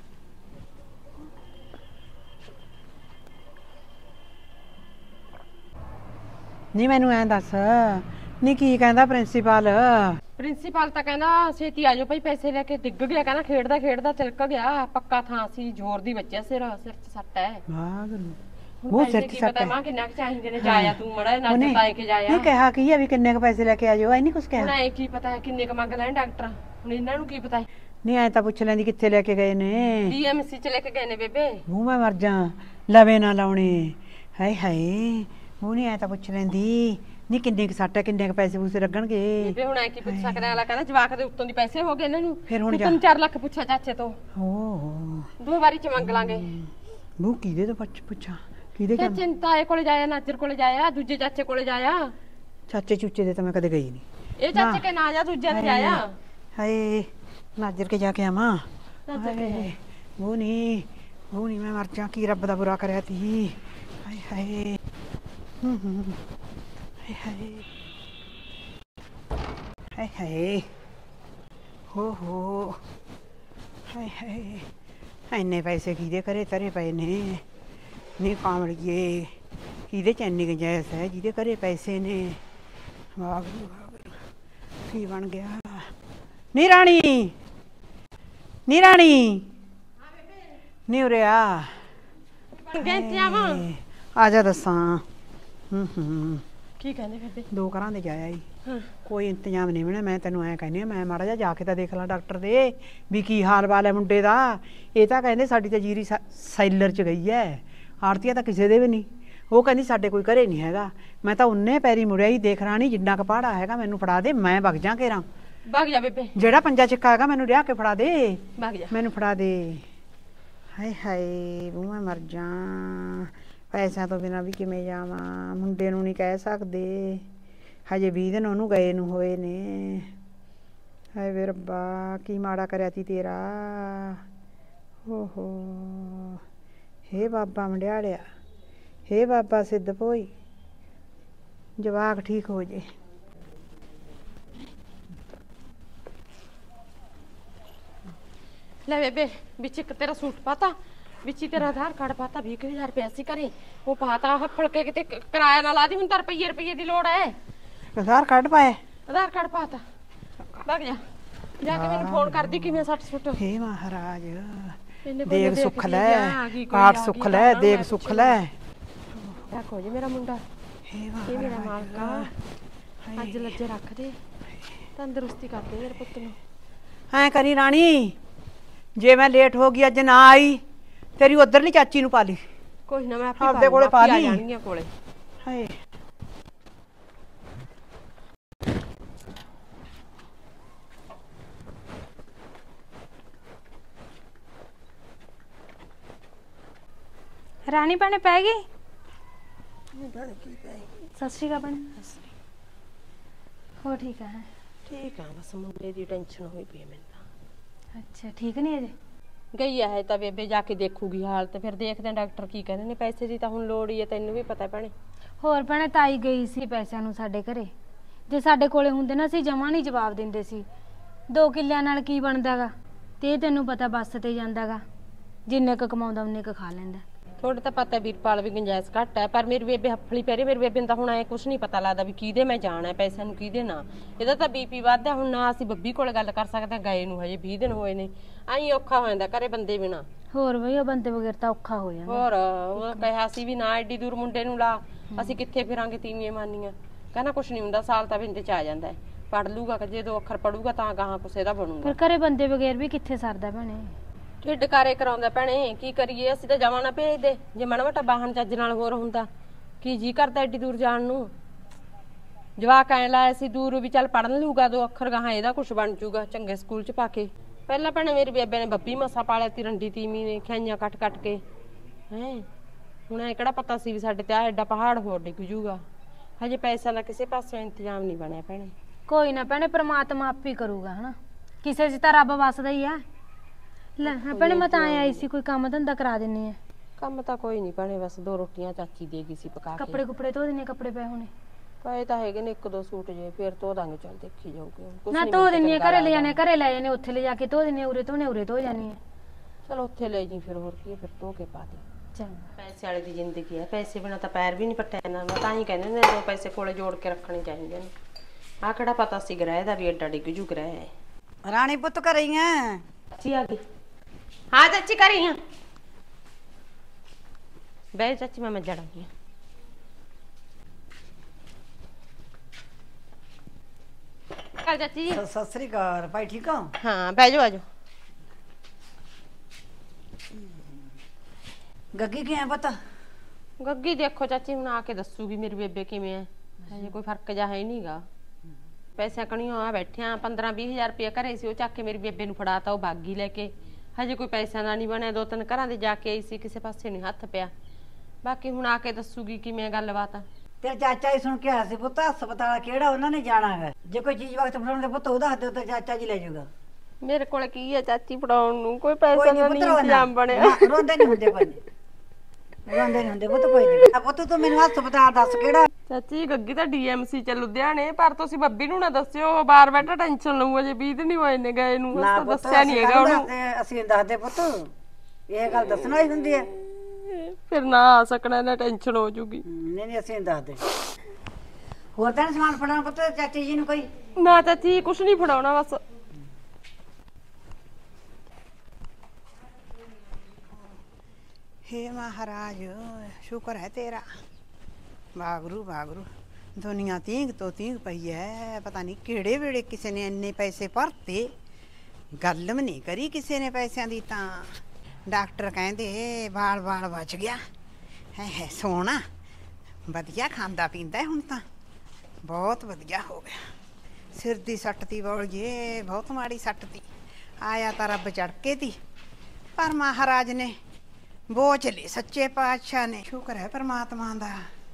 ਨਹੀਂ ਮੈਨੂੰ ਐਂ ਦੱਸ ਨੀ ਕੀ ਕਹਿੰਦਾ ਪ੍ਰਿੰਸੀਪਲ। ਪ੍ਰਿੰਸੀਪਲ ਤਾਂ ਕਹਿੰਦਾ ਛੇਤੀ ਆ ਜਾਓ ਭਾਈ, ਪੈਸੇ ਲੈ ਕੇ। ਡਿੱਗ ਗਿਆ ਕਹਿੰਦਾ, ਖੇਡਦਾ ਖੇਡਦਾ ਤਿਲਕ ਗਿਆ। ਪੱਕਾ ਥਾਂ ਸੀ, ਜ਼ੋਰ ਦੀ ਵੱਜਿਆ, ਸਿਰ ਚ ਸੱਟ ਹੈ। ਵਾਗਰੂ ਹੁਣ ਉਹ ਪੈਸੇ ਸਿਰ ਚ ਕੀ ਸੱਟ ਪਤਾ ਹੈ। ਮਾਂ ਕਿੰਨਾ ਕੁ ਚਾਹੀਦੇ ਨੇ। ਜਾਇਆ ਤੂੰ ਮੜਾ ਨਜ਼ਰ ਪਾਏ ਕੇ ਜਾਇਆ। ਨਹੀਂ ਕਿਹਾ ਕੀ ਆ ਵੀ ਕਿੰਨੇ ਕ ਪੈਸੇ ਲੈ ਕੇ ਆ ਜਾਓ। ਐ ਨਹੀਂ ਕੁਛ ਹੁਣ ਕਿਹਾ। ਐ ਕੀ ਪਤਾ ਹੈ ਕਿੰਨੇ ਕ ਮੰਗ ਲੈਣ ਡਾਕਟਰ। ਹੁਣ ਇਹਨਾਂ ਨੂੰ ਕੀ ਪਤਾ ਹੈ। ਨਹੀਂ ਐ ਤਾਂ ਪੁੱਛ ਲੈਂਦੀ ਕਿੱਥੇ ਲੈ ਕੇ ਗਏ ਨੇ। ਡੀਐਮਸੀ ਚ ਲੈ ਕੇ ਗਏ ਨੇ ਬੇਬੇ। ਮੂੰਹ ਮੈਂ ਮਰ ਜਾ, ਲਵੇ ਨਾ ਲਾਉਣੇ। ਹਾਏ ਹਾਏ ਮੂੰਹ ਨਹੀਂ ਐ ਤਾਂ ਪੁੱਛ ਲੈਂਦੀ ਨਹੀਂ ਕਿੰਨੇ ਕ ਸੱਟ ਹੈ, ਕਿੰਨੇ ਕ ਪੈਸੇ ਪੂਸੇ ਲੱਗਣਗੇ। ਬੇਬੇ ਹੁਣ ਐ ਕੀ ਪੁੱਛ ਸਕਦਾ। ਅਗਲਾ ਕਹਿੰਦਾ ਜਵਾਕ ਦੇ ਉੱਤੋਂ ਦੀ ਪੈਸੇ ਹੋ ਗਏ ਇਹਨਾਂ ਨੂੰ। ਫਿਰ ਹੁਣ ਤੂੰ 4 ਲੱਖ ਪੁੱਛਿਆ ਚਾਚੇ ਤੋਂ, ਓਹ 2 ਵਾਰੀ ਚ ਮੰਗ ਲਾਂਗੇ। ਮੂੰਹ ਕਿਹਦੇ ਤੋਂ ਪੁੱਛਾਂ ਕਿਹਦੇ ਕੰਮ। ਚਾਚੇ ਤਾਏ ਕੋਲੇ ਜਾਇਆ, ਨਾਜਰ ਕੋਲੇ ਜਾਇਆ, ਦੂਜੇ ਚਾਚੇ ਕੋਲੇ ਜਾਇਆ। ਚਾਚੇ ਚੂਚੇ ਦੇ ਤਾਂ ਮੈਂ ਕਦੇ ਗਈ ਨਹੀਂ। ਇਹ ਚਾਚੇ ਕੇ ਨਾ ਜਾ, ਦੂਜਿਆਂ ਦੇ ਜਾਇਆ। ਹਾਏ ਨਾਜਰ ਕੇ ਜਾ ਕੇ ਆਵਾਂ। ਨਾਜਰ ਕੇ ਹਾਏ ਉਹ ਨਹੀਂ ਮੈਂ ਮਰ ਜਾ। ਕੀ ਰੱਬ ਦਾ ਬੁਰਾ ਕਰਿਆ ਤੀ। ਹਾਏ ਹਾਏ ਹਾਏ ਹਾਏ ਹਾਏ ਹਾਏ ਹੋ ਹਾਏ ਹਾਏ ਇੰਨੇ ਪੈਸੇ ਕਿਹਦੇ ਘਰੇ ਧਰੇ ਪਏ ਨੇ। ਨਹੀਂ ਕਾਮੜੀਏ ਕਿਹਦੇ ਚ ਇੰਨੀ ਗੁੰਜਾਇਸ਼ ਹੈ ਜਿਹਦੇ ਘਰੇ ਪੈਸੇ ਨੇ। ਵਾਗਰੂ ਵਾਗਰੂ ਕੀ ਬਣ ਗਿਆ। ਨੀ ਰਾਣੀ ਨੀ ਰਾਣੀ ਨੀ ਉਰੇ ਆ। ਗਏ ਆਵਾਂ। ਆ ਜਾ ਦੱਸਾਂ। ਕੀ ਕਹਿੰਦੇ ਬੇਬੇ। 2 ਘਰਾਂ ਦੇ ਜਾਇਆ ਈ। ਹਾਂ ਕੋਈ ਇੰਤਜ਼ਾਮ ਨਹੀਂ ਬਣਿਆ। ਮੈਂ ਤੈਨੂੰ ਐ ਕਹਿੰਦੀ ਆ ਮੈਂ ਮਾੜਾ ਜਿਹਾ ਜਾ ਕੇ ਤਾਂ ਦੇਖ ਲਾਂ ਡਾਕਟਰ ਦੇ ਵੀ ਕੀ ਹਾਲ ਵਾਲ ਹੈ ਮੁੰਡੇ ਦਾ। ਇਹ ਤਾਂ ਕਹਿੰਦੇ ਸਾਡੀ ਤਾਂ ਜੀਰੀ ਸੈਲਰ ਚ ਗਈ ਐ। ਆੜਤੀਆ ਤਾਂ ਕਿਸੇ ਦੇ ਵੀ ਨਹੀਂ। ਉਹ ਕਹਿੰਦੀ ਸਾਡੇ ਕੋਈ ਘਰੇ ਨਹੀਂ ਹੈਗਾ। ਮੈਂ ਤਾਂ ਉਹਨੇ ਪੈਰੀ ਮੁੜਿਆ ਹੀ ਦੇਖ ਰਾਣੀ ਜਿੰਨਾ ਕ ਪਹਾੜਾ ਹੈਗਾ ਮੈਨੂੰ ਫੜਾ ਦੇ, ਮੈਂ ਵਗ ਜਾ ਘੇਰਾਂ। ਭੱਗ ਜਾ ਬੇਬੇ, ਜਿਹੜਾ ਪੰਜਾ ਚੱਕਾ ਹੈਗਾ ਮੈਨੂੰ ਲਿਆ ਕੇ ਫੜਾ ਦੇ। ਭੱਗ ਜਾ। ਮੈਨੂੰ ਫੜਾ ਦੇ। ਹਾਏ ਹਾਏ ਬੂ ਮੈਂ ਮਰ ਜਾ। ਪੈਸਿਆਂ ਤੋਂ ਬਿਨਾਂ ਵੀ ਕਿਵੇਂ ਜਾਵਾਂ। ਮੁੰਡੇ ਨੂੰ ਨਹੀਂ ਕਹਿ ਸਕਦੇ। ਹਜੇ 20 ਦਿਨ ਉਹਨੂੰ ਗਏ ਨੂੰ ਹੋਏ ਨੇ। ਹਾਏ ਵੇ ਰੱਬਾ ਕੀ ਮਾੜਾ ਕਰਿਆ ਤੀ ਤੇਰਾ। ਓਹੋ ਹੇ ਬਾਬਾ ਮੰਡਿਆੜਿਆ, ਹੇ ਬਾਬਾ ਸਿੱਧ ਭੋਈ, ਜਵਾਕ ਠੀਕ ਹੋ ਜੇ। ਲੈ ਬੇਬੇ ਵਿੱਚ ਇੱਕ ਤੇਰਾ ਸੂਟ ਪਾਤਾ, ਵਿੱਚ ਹੀ ਤੇਰਾ ਆਧਾਰ ਕਾਰਡ ਪਾਤਾ। 20,000 ਰੁਪਇਆ ਸੀ ਘਰੇ, ਉਹ ਪਾਤਾ। ਆਹ ਫੜਕੇ ਕਿਤੇ ਕਿਰਾਇਆ ਨਾ ਲਾ ਦੀ। ਹੁਣ ਤਾਂ ਰੁਪਈਏ ਦੀ ਲੋੜ ਹੈ। ਆਧਾਰ ਕਾਰਡ ਪਾਇਆ। ਆਧਾਰ ਕਾਰਡ ਪਾਤਾ। ਭੱਗ ਜਾ, ਜਾ ਕੇ ਮੈਨੂੰ ਫੋਨ ਕਰਦੀ ਕਿਵੇਂ 60 ਸੁੱਟ। ਹੇ ਮਹਾਰਾਜ ਇਹਨੇ ਕੋਈ ਦੇਖ ਦੇਖ ਸੁੱਖ ਕੇ ਲੈ, ਆ ਗਈ, ਕੋਈ ਕਾਟ ਆ ਸੁੱਖ ਗਈ, ਲੈ, ਤਾਂ ਦੇਖ ਮੈਂ ਸੁੱਖ ਪੁੱਛ ਲੈ। ਦੇਖੋ ਜੀ ਮੇਰਾ ਮੁੰਡਾ, ਹੇ ਇਹ ਮੇਰਾ ਮਹਾਰਾਜ ਮਾਲਕਾ। ਅੱਜ ਲੱਜੇ ਰੱਖ ਦੇ, ਤੰਦਰੁਸਤੀ ਕਰ ਦੇ ਮੇਰੇ ਪੁੱਤ ਨੂੰ। ਐ ਕਰੀ ਰਾਣੀ, ਜੇ ਮੈਂ ਲੇਟ ਹੋ ਗਈ ਅੱਜ ਨਾ ਆਈ ਤੇਰੀ ਉਧਰਲੀ ਚਾਚੀ ਨੂੰ ਪਾ ਲਈ। ਕੋਈ ਨਾ ਮੈਂ ਆਪਦੇ ਕੋਲੇ ਪਾ ਲਈ। ਜਾਣਗੀਆਂ ਕੋਲੇ। ਹਾਏ ਰਾਣੀ ਭੈਣੇ ਪੈ ਗਈ। ਸਤਿ ਸ਼੍ਰੀ ਅਕਾਲ ਭੈਣੇ। ਹੋ ਠੀਕ ਆ। ਠੀਕ ਆ, ਬਸ ਮੁੰਡੇ ਦੀ ਟੈਨਸ਼ਨ ਹੋਈ ਪਈ ਮੈਨੂੰ ਤਾਂ। ਅੱਛਾ ਠੀਕ ਨਹੀਂ ਅਜੇ। ਗਈ ਹੈ ਤਾਂ ਬੇਬੇ, ਜਾ ਕੇ ਦੇਖੂਗੀ ਹਾਲਤ, ਫਿਰ ਦੇਖਦੇ ਆ ਡਾਕਟਰ ਕੀ ਕਹਿੰਦੇ ਨੇ। ਪੈਸੇ ਦੀ ਤਾਂ ਹੁਣ ਲੋੜ ਹੀ ਹੈ, ਤੈਨੂੰ ਵੀ ਪਤਾ ਭੈਣੇ। ਹੋਰ ਭੈਣੇ ਤਾਈ ਗਈ ਸੀ ਪੈਸਿਆਂ ਨੂੰ ਸਾਡੇ ਘਰੇ। ਜੇ ਸਾਡੇ ਕੋਲੇ ਹੁੰਦੇ ਨਾ ਅਸੀਂ ਜਮਾਂ ਨਹੀਂ ਜਵਾਬ ਦਿੰਦੇ ਸੀ। 2 ਕਿੱਲਿਆਂ ਨਾਲ ਕੀ ਬਣਦਾਗਾ। ਤੇ ਇਹ ਤੈਨੂੰ ਪਤਾ ਬੱਸ ਤੇ ਜਾਂਦਾਗਾ, ਜਿੰਨੇ ਕੁ ਕਮਾਉਂਦਾ ਉਹਨੇ ਕੁ ਖਾ ਲੈਂਦਾ। ਥੋੜਾ ਤਾਂ ਪਤਾ ਵੀਰਪਾਲ ਵੀ ਗੁੰਜਾਇਸ਼ ਘੱਟ ਹੈ, ਪਰ ਮੇਰੀ ਬੇਬੇ ਹੱਫਲੀ ਪੈ ਰਹੀ। ਮੇਰੀ ਬੇਬੇ ਨੂੰ ਤਾਂ ਹੁਣ ਐ ਕੁਛ ਨਹੀਂ ਪਤਾ ਲੱਗਦਾ ਵੀ ਕਿਹਦੇ ਮੈਂ ਜਾਣਾ ਪੈਸਿਆਂ ਨੂੰ, ਕਿਹਦੇ ਨਾ। ਇਹਦਾ ਤਾਂ ਬੀਪੀ ਵੱਧਦਾ। ਹੁਣ ਨਾ ਅਸੀਂ ਬੱਬੀ ਕੋਲ ਗੱਲ ਕਰ ਸਕਦੇ, ਗਏ ਨੂੰ ਹਜੇ 20 ਦਿਨ ਹੋਏ ਨੇ। ਆਈ ਔਖਾ ਹੋ ਜਾਂਦਾ ਘਰੇ ਬੰਦੇ ਬਿਨਾ। ਹੋਰ ਬਈ ਉਹ ਬੰਦੇ ਬਗੈਰ ਤਾਂ ਔਖਾ ਹੋ ਜਾਂਦਾ। ਹੋਰ ਉਹ ਕਿਹਾ ਸੀ ਵੀ ਨਾ ਐਡੀ ਦੂਰ ਮੁੰਡੇ ਨੂੰ ਲਾ, ਅਸੀਂ ਕਿੱਥੇ ਫਿਰਾਂਗੇ ਤੀਵੀਆਂ ਮਾਨੀਆਂ। ਕਹਿੰਦਾ ਕੁਛ ਨਹੀਂ ਹੁੰਦਾ, ਸਾਲ ਤਾਂ ਬਿੰਦੇ ਚ ਆ ਜਾਂਦਾ। ਪੜ ਲੂਗਾ, ਜੇ 2 ਅੱਖਰ ਪੜੂਗਾ ਤਾਂ ਗਾਹਾਂ ਕੁਛ ਇਹਦਾ ਬਣੂਗਾ। ਫਿਰ ਘਰੇ ਬੰਦੇ ਬਗੈਰ ਵੀ ਕਿੱਥੇ ਸਰਦਾ ਭੈਣੇ। ਢਿੱਡ ਕਾਰੇ ਕਰਾਉਂਦਾ ਭੈਣੇ, ਕੀ ਕਰੀਏ। ਅਸੀਂ ਤਾਂ ਜਾਵਾਂ ਨਾ ਭੇਜਦੇ। ਜੇ ਮਾੜਾ ਮੋਟਾ ਵਾਹਨ ਚੱਜ ਨਾਲ ਹੋਰ ਹੁੰਦਾ, ਕੀ ਜੀ ਕਰਦਾ ਐਡੀ ਦੂਰ ਜਾਣ ਨੂੰ। ਜਵਾਕ ਐ ਲਾਇਆ ਸੀ ਦੂਰ ਵੀ ਚੱਲ ਪੜਨ ਲੂਗਾ, 2 ਅੱਖਰ ਗਾਹਾਂ ਇਹਦਾ ਕੁਛ ਬਣ ਜੂਗਾ ਚੰਗੇ ਸਕੂਲ ਚ ਪਾ ਕੇ। ਪਹਿਲਾਂ ਭੈਣੇ ਮੇਰੀ ਬੇਬੇ ਨੇ ਬੱਬੀ ਮਸਾ ਪਾਲਿਆ ਤੀ, ਰੰਡੀ ਤੀਮੀ ਨੇ ਖਾਈਆਂ ਕੱਟ ਕੱਟ ਕੇ ਹੈ। ਹੁਣ ਇਹ ਕਿਹੜਾ ਪਤਾ ਸੀ ਵੀ ਸਾਡੇ ਤੇ ਆ ਐਡਾ ਪਹਾੜ ਹੋਰ ਡਿੱਗ ਜੂਗਾ। ਹਜੇ ਪੈਸਾ ਦਾ ਕਿਸੇ ਪਾਸੇ ਇੰਤਜ਼ਾਮ ਨਹੀਂ ਬਣਿਆ ਭੈਣੇ। ਕੋਈ ਨਾ ਭੈਣੇ, ਪ੍ਰਮਾਤਮਾ ਆਪ ਹੀ ਕਰੂਗਾ ਹਨਾ, ਕਿਸੇ 'ਚ ਤਾਂ ਰੱਬ ਵਸਦਾ ਹੀ ਆ। ਲੈ ਭੈਣੇ ਮੈਂ ਤਾਂ ਆਈ ਸੀ, ਕੋਈ ਕੰਮ ਧੰਦਾ ਕਰਾ ਦਿੰਨੀ ਆ। ਕੰਮ ਤਾਂ ਕੋਈ ਨਹੀਂ ਭੈਣੇ, ਬਸ 2 ਰੋਟੀਆਂ ਚਾਚੀ ਦੇ ਗਈ ਸੀ ਪਕਾ ਕੇ। ਕੱਪੜੇ ਕੁਪੜੇ ਧੋ ਦਿੰਨੇ, ਕੱਪੜੇ ਪਏ ਹੋਣੇ ਪਏ ਤਾਂ ਹੈਗੇ ਨੇ 1-2 ਸੂਟ ਜੇ, ਫਿਰ ਧੋ ਦਾਂਗੇ, ਚੱਲ ਦੇਖੀ ਜਾਊਗੀ। ਕੁਛ ਨਾ ਨੀ ਧੋ ਮੈਨੂੰ ਦਿੰਨੀ ਆ, ਚੰਗਾ ਘਰੇ ਲੈ ਲੱਗਦਾ। ਜਾਣੇ, ਘਰੇ ਲੈ ਜਾਣੇ, ਉੱਥੇ ਲੈ ਜਾ ਕੇ ਧੋ ਦਿੰਨੀ ਆ, ਉਰੇ ਧੋਣੇ ਉਰੇ ਧੋ ਜਾਨੀ ਆ। ਚਲ ਉੱਥੇ ਲੈ ਜੀ, ਫਿਰ ਹੋਰ ਕੀ ਹੈ, ਫਿਰ ਧੋ ਕੇ ਪਾ ਦੇ। ਚੰਗਾ। ਪੈਸੇ ਵਾਲੇ ਦੀ ਜ਼ਿੰਦਗੀ ਹੈ, ਪੈਸੇ ਬਿਨਾਂ ਤਾਂ ਪੈਰ ਵੀ ਨਹੀਂ ਪੱਟਿਆ ਇਹਨਾਂ ਨੂੰ। ਤਾਂ ਹੀ ਕਹਿੰਦੇ ਨੇ 2 ਪੈਸੇ ਕੋਲੇ ਜੋੜ ਕੇ ਰੱਖਣੇ ਚਾਹੀਦੇ ਨੇ। ਆਹ ਕਿਹੜਾ ਪਤਾ ਸੀ ਗ੍ਰਹਿ ਦਾ ਵੀ ਐਡਾ ਡਿੱਗ ਜੂ ਗ੍ਰਹਿ। ਰਾਣੀ ਪੁੱਤ ਘਰੇ ਹੀ ਆ? ਚਾਚੀ ਆ ਗਈ। ਹਾਂ ਚਾਚੀ ਘਰੇ ਆ। ਬੈ ਚਾਚੀ ਮੈਂ ਮੱਝਾਂ ਡਾਂਗੀ। ਕੱਲ ਚਾਚੀ ਜੀ। ਸਤਿ ਸ੍ਰੀ ਅਕਾਲ ਭਾਈ, ਠੀਕ ਹੋ? ਹਾਂ ਬਹਿ ਜਾਓ, ਆ ਜਾਓ। ਗੱਗੀ ਕੀ ਹੈ ਪਤਾ? ਗੱਗੀ ਦੇਖੋ ਚਾਚੀ ਹੁਣ ਆ ਕੇ ਦੱਸੂਗੀ ਮੇਰੀ ਬੇਬੇ ਕਿਵੇਂ ਹੈ। ਹਜੇ ਕੋਈ ਫਰਕ ਜਾ ਹੈ ਨਹੀਂਗਾ। ਪੈਸਿਆਂ ਕਣੀਓ ਆ ਬੈਠਿਆ, 15-20 ਹਜ਼ਾਰ ਰੁਪਇਆ ਘਰੇ ਸੀ, ਉਹ ਚੱਕ ਕੇ ਮੇਰੀ ਬੇਬੇ ਨੂੰ ਫੜਾਤਾ, ਉਹ ਬਾਗੀ ਲੈ ਕੇ। ਹਜੇ ਕੋਈ ਪੈਸਿਆਂ ਦਾ ਨਹੀਂ ਬਣਿਆ। 2-3 ਘਰਾਂ ਦੇ ਜਾ ਕੇ ਆਈ ਸੀ, ਕਿਸੇ ਪਾਸੇ ਨਹੀਂ ਹੱਥ ਪਿਆ। ਬਾਕੀ ਹੁਣ ਆ ਕੇ ਦੱਸੂਗੀ ਕਿਵੇਂ ਗੱਲਬਾਤ ਆ। ਤੇਰਾ ਚਾਚਾ ਹੀ ਸੁਣ ਕੇ ਆਇਆ ਸੀ ਪੁੱਤ, ਹਸਪਤਾਲ ਕਿਹੜਾ ਉਹਨਾਂ ਨੇ ਜਾਣਾ ਹੈ। ਜੇ ਕੋਈ ਚੀਜ਼ ਵਕਤ ਫੜਾਉਣ ਦੇ ਪੁੱਤ ਉਹਦਾ ਹੱਥ ਤੇ ਚਾਚਾ ਜੀ ਲੈ ਜਾਊਗਾ। ਮੇਰੇ ਕੋਲ ਕੀ ਹੈ ਚਾਚੀ ਫੜਾਉਣ ਨੂੰ? ਕੋਈ ਕੋਈ ਪੈਸਾ ਨੀ ਦਾ ਪੁੱਤ, ਨਹੀਂ ਰੋਣਾ। ਇੰਤਜ਼ਾਮ ਬਣਿਆ। ਰੋਂਦੇ ਨਹੀਂ ਹੁੰਦੇ ਕੋਈ, ਰੋਂਦੇ ਨਹੀਂ ਹੁੰਦੇ ਪੁੱਤ, ਕੋਈ ਨਹੀਂ। ਪੁੱਤ ਤੂੰ ਮੈਨੂੰ ਹਸਪਤਾਲ ਦੱਸ ਕਿਹੜਾ? ਚਾਚੀ ਗੱਗੀ ਤਾਂ ਡੀਐਮਸੀ ਚ ਲੁਧਿਆਣੇ, ਪਰ ਤੁਸੀਂ ਬੱਬੀ ਨੂੰ ਨਾ ਦੱਸਿਓ, ਬਾਰ ਬੈਠਾ ਟੈਨਸ਼ਨ ਲਊਗਾ। ਜੇ 20 ਦਿਨ ਹੀ ਹੋਏ ਨੇ ਗਏ ਨੂੰ, ਨਾ ਤਾਂ ਪੁੱਤ ਦੱਸਿਆ ਨਹੀਂ ਹੈਗਾ ਉਹਨੂੰ। ਅਸੀਂ ਦੱਸਦੇ ਪੁੱਤ, ਇਹ ਗੱਲ ਦੱਸਣਾ ਹੀ ਹੁੰਦੀ ਹੈ। ਫਿਰ ਨਾ ਆ ਸਕਣਾ ਨਾ, ਟੈਨਸ਼ਨ ਹੋ ਜੂਗੀ। ਨਹੀਂ ਨਹੀਂ ਅਸੀਂ ਦੱਸਦੇ। ਹੋਰ ਤਾਂ ਨੀ ਸਮਾਨ ਫੜਾਉਣਾ ਪੁੱਤ ਚਾਚੀ ਜੀ ਨੂੰ ਕੋਈ? ਨਾ ਚਾਚੀ ਕੁਛ ਨਹੀਂ ਫੜਾਉਣਾ, ਬਸ हे महाराज शुक्र है तेरा। वागरू वागरू दुनिया तींग तो तींग पई है। पता नहीं केड़े वेड़े किसी ने इन्ने पैसे भरते, गल भी नहीं करी किसी ने पैसों की। तां डॉक्टर कहंदे बाल बाल बच गया है सोना, वधिया खांदा पींदा हुण तां बहुत वधिया हो गया। सिर दी सट ती बौलिए, बहुत माड़ी सट ती। आया तां रब चढ़के ती, पर महाराज ने बोझ ले सच्चे पातशाह ने। शुक्र है परमात्मा दा।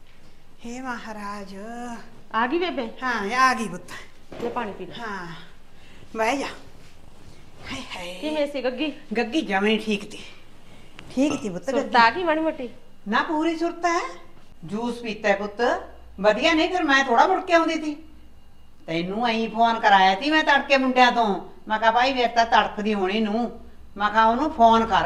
हे महाराज। आ गई बेबे? हाँ आ गई पुत्त, ले पानी पी ले। हाँ बह जा। हाय हाय किवें सी गग्गी? गग्गी जमे ठीक थी, ठीक थी पुत्त। सुरत आ गई माड़ी मोटी? ना पूरी सुरत है। जूस पीता है पुत्त वधिया, नहीं फिर मैं थोड़ा मुड़ के आउंदी थी। तैनू अई फोन कराया थी मैं तड़के मुंडिया तो। मैं कहा भाई मेरे तां तड़फदी होनी नूं, मैं कहा ओनू फोन कर।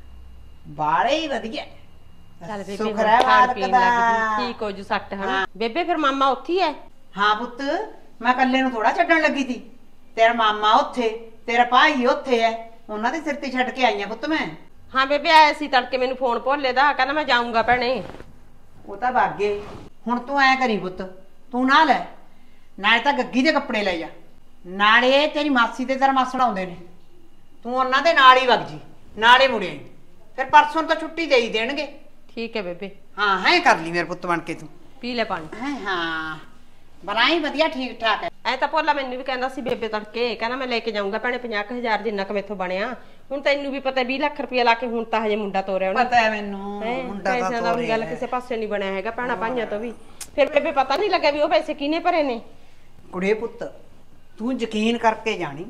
बाले ही वधिया। चल बेबे शुक्र है मालक दा। ठीक हो जू सट है। बेबे फिर मामा उत्थे ही है? हाँ पुत्त मैं कल्ले नूं थोड़ा छड्डण लगी थी। तेरा मामा उत्थे, तेरा भाई उत्थे है, उन्हां दे सिर ते छड्ड के आई हां पुत्त मैं। हाँ बेबे आया सी तड़के, मैनू फोन भोले दा, कहना मैं जाऊंगा भैणे। ਉਹ ਤਾਂ ਭਾਗੇ। ਹੁਣ ਤੂੰ ਐ ਕਰੀ ਪੁੱਤ, ਤੂੰ ਨਾ ਲੈ, ਨਾਲੇ ਤਾਂ ਗੱਗੀ ਦੇ ਕੱਪੜੇ ਲੈ ਜਾ, ਨਾਲੇ ਤੇਰੀ ਮਾਸੀ ਤੇ ਤੇਰਾ ਮਾਸੜ ਆਉਂਦੇ ਨੇ, ਤੂੰ ਉਹਨਾਂ ਦੇ ਨਾਲ ਹੀ ਵਗ ਜੀ, ਨਾਲੇ ਮੁੜਿਆ ਫਿਰ ਪਰਸੋਂ ਤਾਂ ਛੁੱਟੀ ਦੇ ਹੀ ਦੇਣਗੇ। ठीक है बेबे। ਹਾਂ ਹੈ ਕਰ ਲਈ ਮੇਰੇ ਪੁੱਤ ਬਣ ਕੇ ਤੂੰ। पी ले पानी। ਹੈ ਹਾਂ ਬਣਾਈ ਵਧੀਆ ਠੀਕ ਠਾਕ ਹੈ। ਐ ਤਾਂ ਭੋਲਾ ਮੈਨੂੰ ਵੀ ਕਹਿੰਦਾ ਸੀ ਬੇਬੇ ਤੜਕੇ, ਕਹਿੰਦਾ ਮੈਂ ਲੈ ਕੇ ਜਾਊਂਗਾ ਭੈਣੇ 50,000 ਜਿੰਨਾ ਕ ਮੈਥੋਂ ਬਣਿਆ। ਹੁਣ ਤੈਨੂੰ ਵੀ ਪਤਾ 20 ਲੱਖ ਰੁਪਇਆ ਲਾ ਕੇ ਹੁਣ ਤਾਂ ਹਜੇ ਮੁੰਡਾ ਤੋਰਿਆ ਉਹਨੇ। ਪਤਾ ਹੈ ਮੈਨੂੰ, ਮੁੰਡਾ ਪੈਸਿਆਂ ਤਾਂ ਦਾ ਵੀ ਗੱਲ ਕਿਸੇ ਪਾਸੇ ਨਹੀਂ ਬਣਿਆ ਹੈਗਾ ਭੈਣਾ ਭਾਈਆਂ ਤੋਂ ਵੀ। ਫਿਰ ਬੇਬੇ ਪਤਾ ਨਹੀਂ ਲੱਗਾ ਵੀ ਉਹ ਪੈਸੇ ਕਿਹਨੇ ਭਰੇ ਨੇ। ਕੁੜੇ ਪੁੱਤ ਤੂੰ ਯਕੀਨ ਕਰਕੇ ਜਾਣੀ,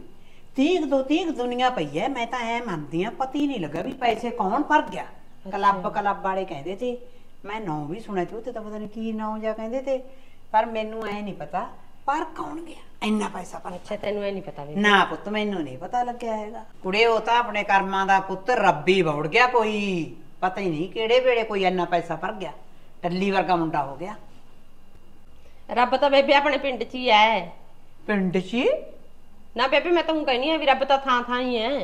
30 ਦੁਨੀਆ ਪਈ ਹੈ। ਮੈਂ ਤਾਂ ਐ ਮੰਨਦੀ ਆ ਪਤਾ ਹੀ ਨਹੀਂ ਲੱਗਾ ਵੀ ਪੈਸੇ ਕੌਣ ਭਰ ਗਿਆ। ਕਲੱਬ ਵਾਲੇ ਕਹਿੰਦੇ ਤੇ, ਮੈਂ ਨਾਂ ਵੀ ਸੁਣਿਆ ਤੇ ਉੱਤੇ ਤਾਂ ਪਤਾ ਨਹੀਂ ਕੀ ਨਾਂ ਜਾਂ ਕਹਿੰਦੇ ਤੇ, ਪਰ ਮੈਨੂੰ ਐ ਨਹੀਂ ਪਤਾ ਪਰ ਕੌਣ ਗਿਆ ਇੰਨਾ ਪੈਸਾ ਭਰ। ਅੱਛਾ ਤੈਨੂੰ ਇਹ ਨਹੀਂ ਪਤਾ ਵੀ? ਨਾ ਪੁੱਤ ਮੈਨੂੰ ਨਹੀਂ ਪਤਾ ਲੱਗਿਆ ਹੈਗਾ। ਕੁੜੇ ਉਹ ਤਾਂ ਆਪਣੇ ਕਰਮਾਂ ਦਾ ਪੁੱਤ ਰੱਬੀ ਵੜ ਗਿਆ, ਕੋਈ ਪਤਾ ਹੀ ਨਹੀਂ ਕਿਹੜੇ ਵੇਲੇ ਕੋਈ ਇੰਨਾ ਪੈਸਾ ਭਰ ਗਿਆ। ਟੱਲੀ ਵਰਗਾ ਮੁੰਡਾ ਹੋ ਗਿਆ। ਰੱਬ ਤਾਂ ਬੇਬੇ ਆਪਣੇ ਪਿੰਡ 'ਚ ਹੀ ਐ। ਪਿੰਡ 'ਚ? ਨਾ ਬੇਬੇ ਮੈਂ ਤਾਂ ਹੁਣ ਕਹਿਨੀ ਆ ਵੀ ਰੱਬ ਤਾਂ ਥਾਂ ਥਾਂ ਹੀ ਐ।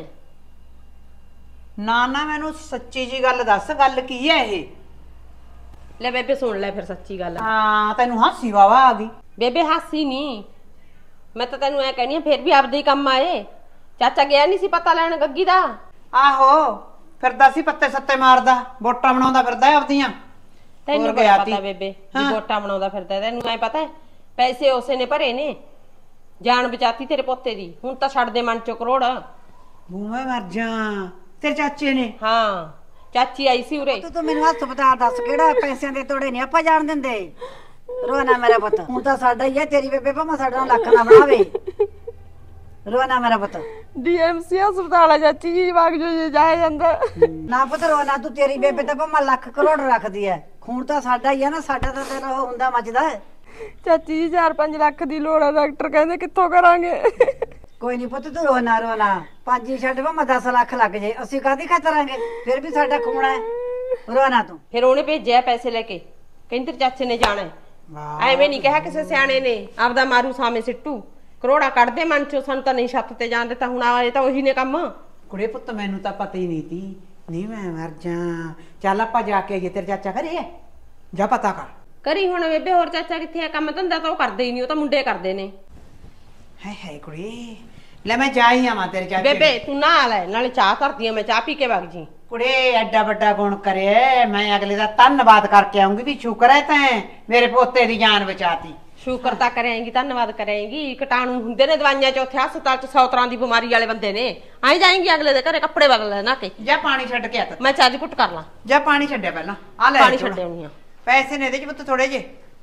ਨਾ ਮੈਨੂੰ ਸੱਚੀ ਜੀ ਗੱਲ ਦੱਸ, ਗੱਲ ਕੀ ਹੈ ਇਹ? ਲੈ ਬੇਬੇ ਸੁਣ ਲੈ ਫਿਰ ਸੱਚੀ ਗੱਲ। ਹਾਂ ਤੈਨੂੰ ਹਾਸੀ ਵਾਵਾ ਆ ਗਈ। ਬੇਬੇ ਹਾਸੀ ਨਹੀਂ, ਮੈਂ ਤਾਂ ਤੈਨੂੰ ਐ ਕਹਿਨੀ ਆ ਫਿਰ ਵੀ ਆਪਦੇ ਹੀ ਕੰਮ ਆਏ। ਚਾਚਾ ਗਿਆ ਨਹੀਂ ਸੀ ਪਤਾ ਲੈਣ ਗੱਗੀ ਦਾ? ਆਹੋ ਫਿਰਦਾ ਸੀ ਪੱਤੇ ਸੱਤੇ ਮਾਰਦਾ, ਵੋਟਾਂ ਬਣਾਉਂਦਾ ਫਿਰਦਾ ਆਪਦੀਆਂ। ਤੈਨੂੰ ਗਿਆ ਪਤਾ ਬੇਬੇ ਜੀ ਵੋਟਾਂ ਬਣਾਉਂਦਾ ਫਿਰਦਾ, ਤੈਨੂੰ ਐ ਪਤਾ ਪੈਸੇ ਉਸੇ ਨੇ ਭਰੇ ਨੇ, ਜਾਨ ਬਚਾਤੀ ਤੇਰੇ ਪੋਤੇ ਦੀ। ਹੁਣ ਤਾਂ ਛੱਡ ਦੇ ਮਨ ਚੋਂ ਕਰੋੜ। ਬੂਮੇ ਮਰ ਜਾ ਤੇਰੇ ਚਾਚੇ ਨੇ। ਹਾਂ ਚਾਚੀ ਆਈ ਸੀ ਉਰੇ। ਤੂੰ ਮੈਨੂੰ ਹਸਪਤਾਲ ਦੱਸ ਕਿਹੜਾ ਪੈਸਿਆਂ ਦੇ ਤੋੜੇ ਨਹੀਂ ਆਪਾਂ ਜਾਣ ਦਿੰਦੇ। ਰੋਣਾ ਮੇਰਾ ਪੁੱਤ, ਹੁਣ ਤਾਂ ਸਾਡਾ ਹੀ ਹੈ, ਤੇਰੀ ਬੇਬੇ ਭਾਵੇਂ ਸਾਡਾ ਨਾਲ ਲੱਖ ਨਾ ਬਣਾਵੇ। ਰੋਣਾ ਮੇਰਾ ਪੁੱਤ। ਡੀਐਮਸੀ ਹਸਪਤਾਲ ਆ ਚਾਚੀ ਜੀ, ਵਗ ਜੋ ਜੇ ਜਾਇਆ ਜਾਂਦਾ। ਨਾ ਪੁੱਤ ਰੋਣਾ, ਤੂੰ ਤੇਰੀ ਬੇਬੇ ਤਾਂ ਭਾਵੇਂ ਲੱਖ ਕਰੋੜ ਰੱਖਦੀ ਹੈ, ਖੂਨ ਤਾਂ ਸਾਡਾ ਹੀ ਹੈ ਨਾ, ਸਾਡਾ ਤਾਂ ਤੇਰਾ ਉਹ ਹੁੰਦਾ ਮੱਚਦਾ। ਚਾਚੀ ਜੀ 4-5 ਲੱਖ ਦੀ ਲੋੜ ਆ, ਡਾਕਟਰ ਕਹਿੰਦੇ ਕਿੱਥੋਂ ਕਰਾਂਗੇ। ਕੋਈ ਨਹੀਂ ਪੁੱਤ, ਤੂੰ ਰੋਣਾ ਰੋਣਾ, 5 ਹੀ ਛੱਡ ਭਾਵੇਂ 10 ਲੱਖ ਲੱਗ ਜੇ, ਅਸੀਂ ਕਾਹਦੀ ਖਤਰਾਂਗੇ, ਫਿਰ ਵੀ ਸਾਡਾ ਖੂਨ ਹੈ। ਰੋਣਾ ਤੂੰ। ਫਿਰ ਉਹਨੇ ਭੇਜਿਆ ਪੈਸੇ ਲੈ ਕੇ, ਕਹਿੰਦੇ ਤੇਰੇ ਚਾਚੇ ਨੇ ਜਾਣਾ। ਐਵੇਂ ਨਹੀਂ ਕਿਹਾ ਕਿਸੇ ਸਿਆਣੇ ਨੇ, ਆਪਦਾ ਮਾਰੂ ਸਾਵੇਂ ਸਿੱਟੂ। ਕਰੋੜਾ ਕੱਢਦੇ ਮਨ ਚੋਂ, ਸਾਨੂੰ ਤਾਂ ਨਹੀਂ ਛੱਤ ਤੇ ਜਾਣ ਦਿੱਤਾ, ਹੁਣ ਆਏ ਤਾਂ ਉਹੀ ਨੇ ਕੰਮ। ਕੁੜੇ ਪੁੱਤ ਮੈਨੂੰ ਤਾਂ ਪਤਾ ਹੀ ਨਹੀਂ ਤੀ। ਨਹੀਂ ਮੈਂ ਮਰ ਜਾ। ਚੱਲ ਆਪਾਂ ਜਾ ਕੇ ਆਈਏ, ਤੇਰੇ ਚਾਚਾ ਘਰੇ ਹੈ, ਜਾ ਪਤਾ ਕਰ। ਕਰੀ ਹੁਣ ਬੇਬੇ, ਹੋਰ ਚਾਚਾ ਕਿੱਥੇ ਆ? ਕੰਮ ਧੰਦਾ ਤਾਂ ਉਹ ਕਰਦੇ ਹੀ ਨਹੀਂ, ਉਹ ਤਾਂ ਮੁੰਡੇ ਕਰਦੇ ਨੇ। ਹੈ ਕੁੜੇ, ਲੈ ਮੈਂ ਜਾ ਹੀ ਆਵਾਂ ਤੇਰੇ ਚਾਚੇ। ਬੇਬੇ ਤੂੰ ਨਾ ਲੈ, ਨਾਲੇ ਚਾਹ ਕਰਦੀ ਆ ਮੈਂ, ਚਾਹ ਪੀ ਕੇ ਵਗ ਜੀ। ਕੁੜੇ ਐਡਾ ਵੱਡਾ ਗੁਣ ਕਰੇ, ਮੈਂ ਅਗਲੇ ਦਾ ਧੰਨਵਾਦ ਕਰਕੇ ਆਉਂਗੀ ਵੀ ਸ਼ੁਕਰ ਹੈ ਤੈਂ ਮੇਰੇ ਪੋਤੇ ਦੀ ਜਾਨ ਬਚਾਤੀ। ਸ਼ੁਕਰ ਤਾਂ ਕਰਾਂਗੀ, ਧੰਨਵਾਦ ਕਰਾਂਗੀ। ਕੀਟਾਣੂ ਹੁੰਦੇ ਨੇ ਦਵਾਈਆਂ ਚ, ਉੱਥੇ ਹਸਪਤਾਲ ਚ 100 ਤਰ੍ਹਾਂ ਦੀ ਬਿਮਾਰੀ ਵਾਲੇ ਬੰਦੇ ਨੇ। ਆਈ ਜਾਏਂਗੀ ਅਗਲੇ ਦੇ ਘਰੇ, ਕੱਪੜੇ ਬਦਲ ਲੈਣਾ ਕੇ। ਜਾ ਪਾਣੀ ਛੱਡ ਕੇ ਆ ਤਾ। ਮੈਂ ਚਾਹ ਦੀ ਘੁੱਟ ਕਰ ਲਾਂ। ਜਾ ਪਾਣੀ ਛੱਡਿਆ ਪਹਿਲਾਂ, ਆ ਲੈ ਪਾਣੀ ਛੱਡੇ ਆਉਣੀ ਆ। ਪੈਸੇ ਨੇ ਇਹਦੇ ਚ ਪੁੱਤ ਥੋੜੇ ਜੇ।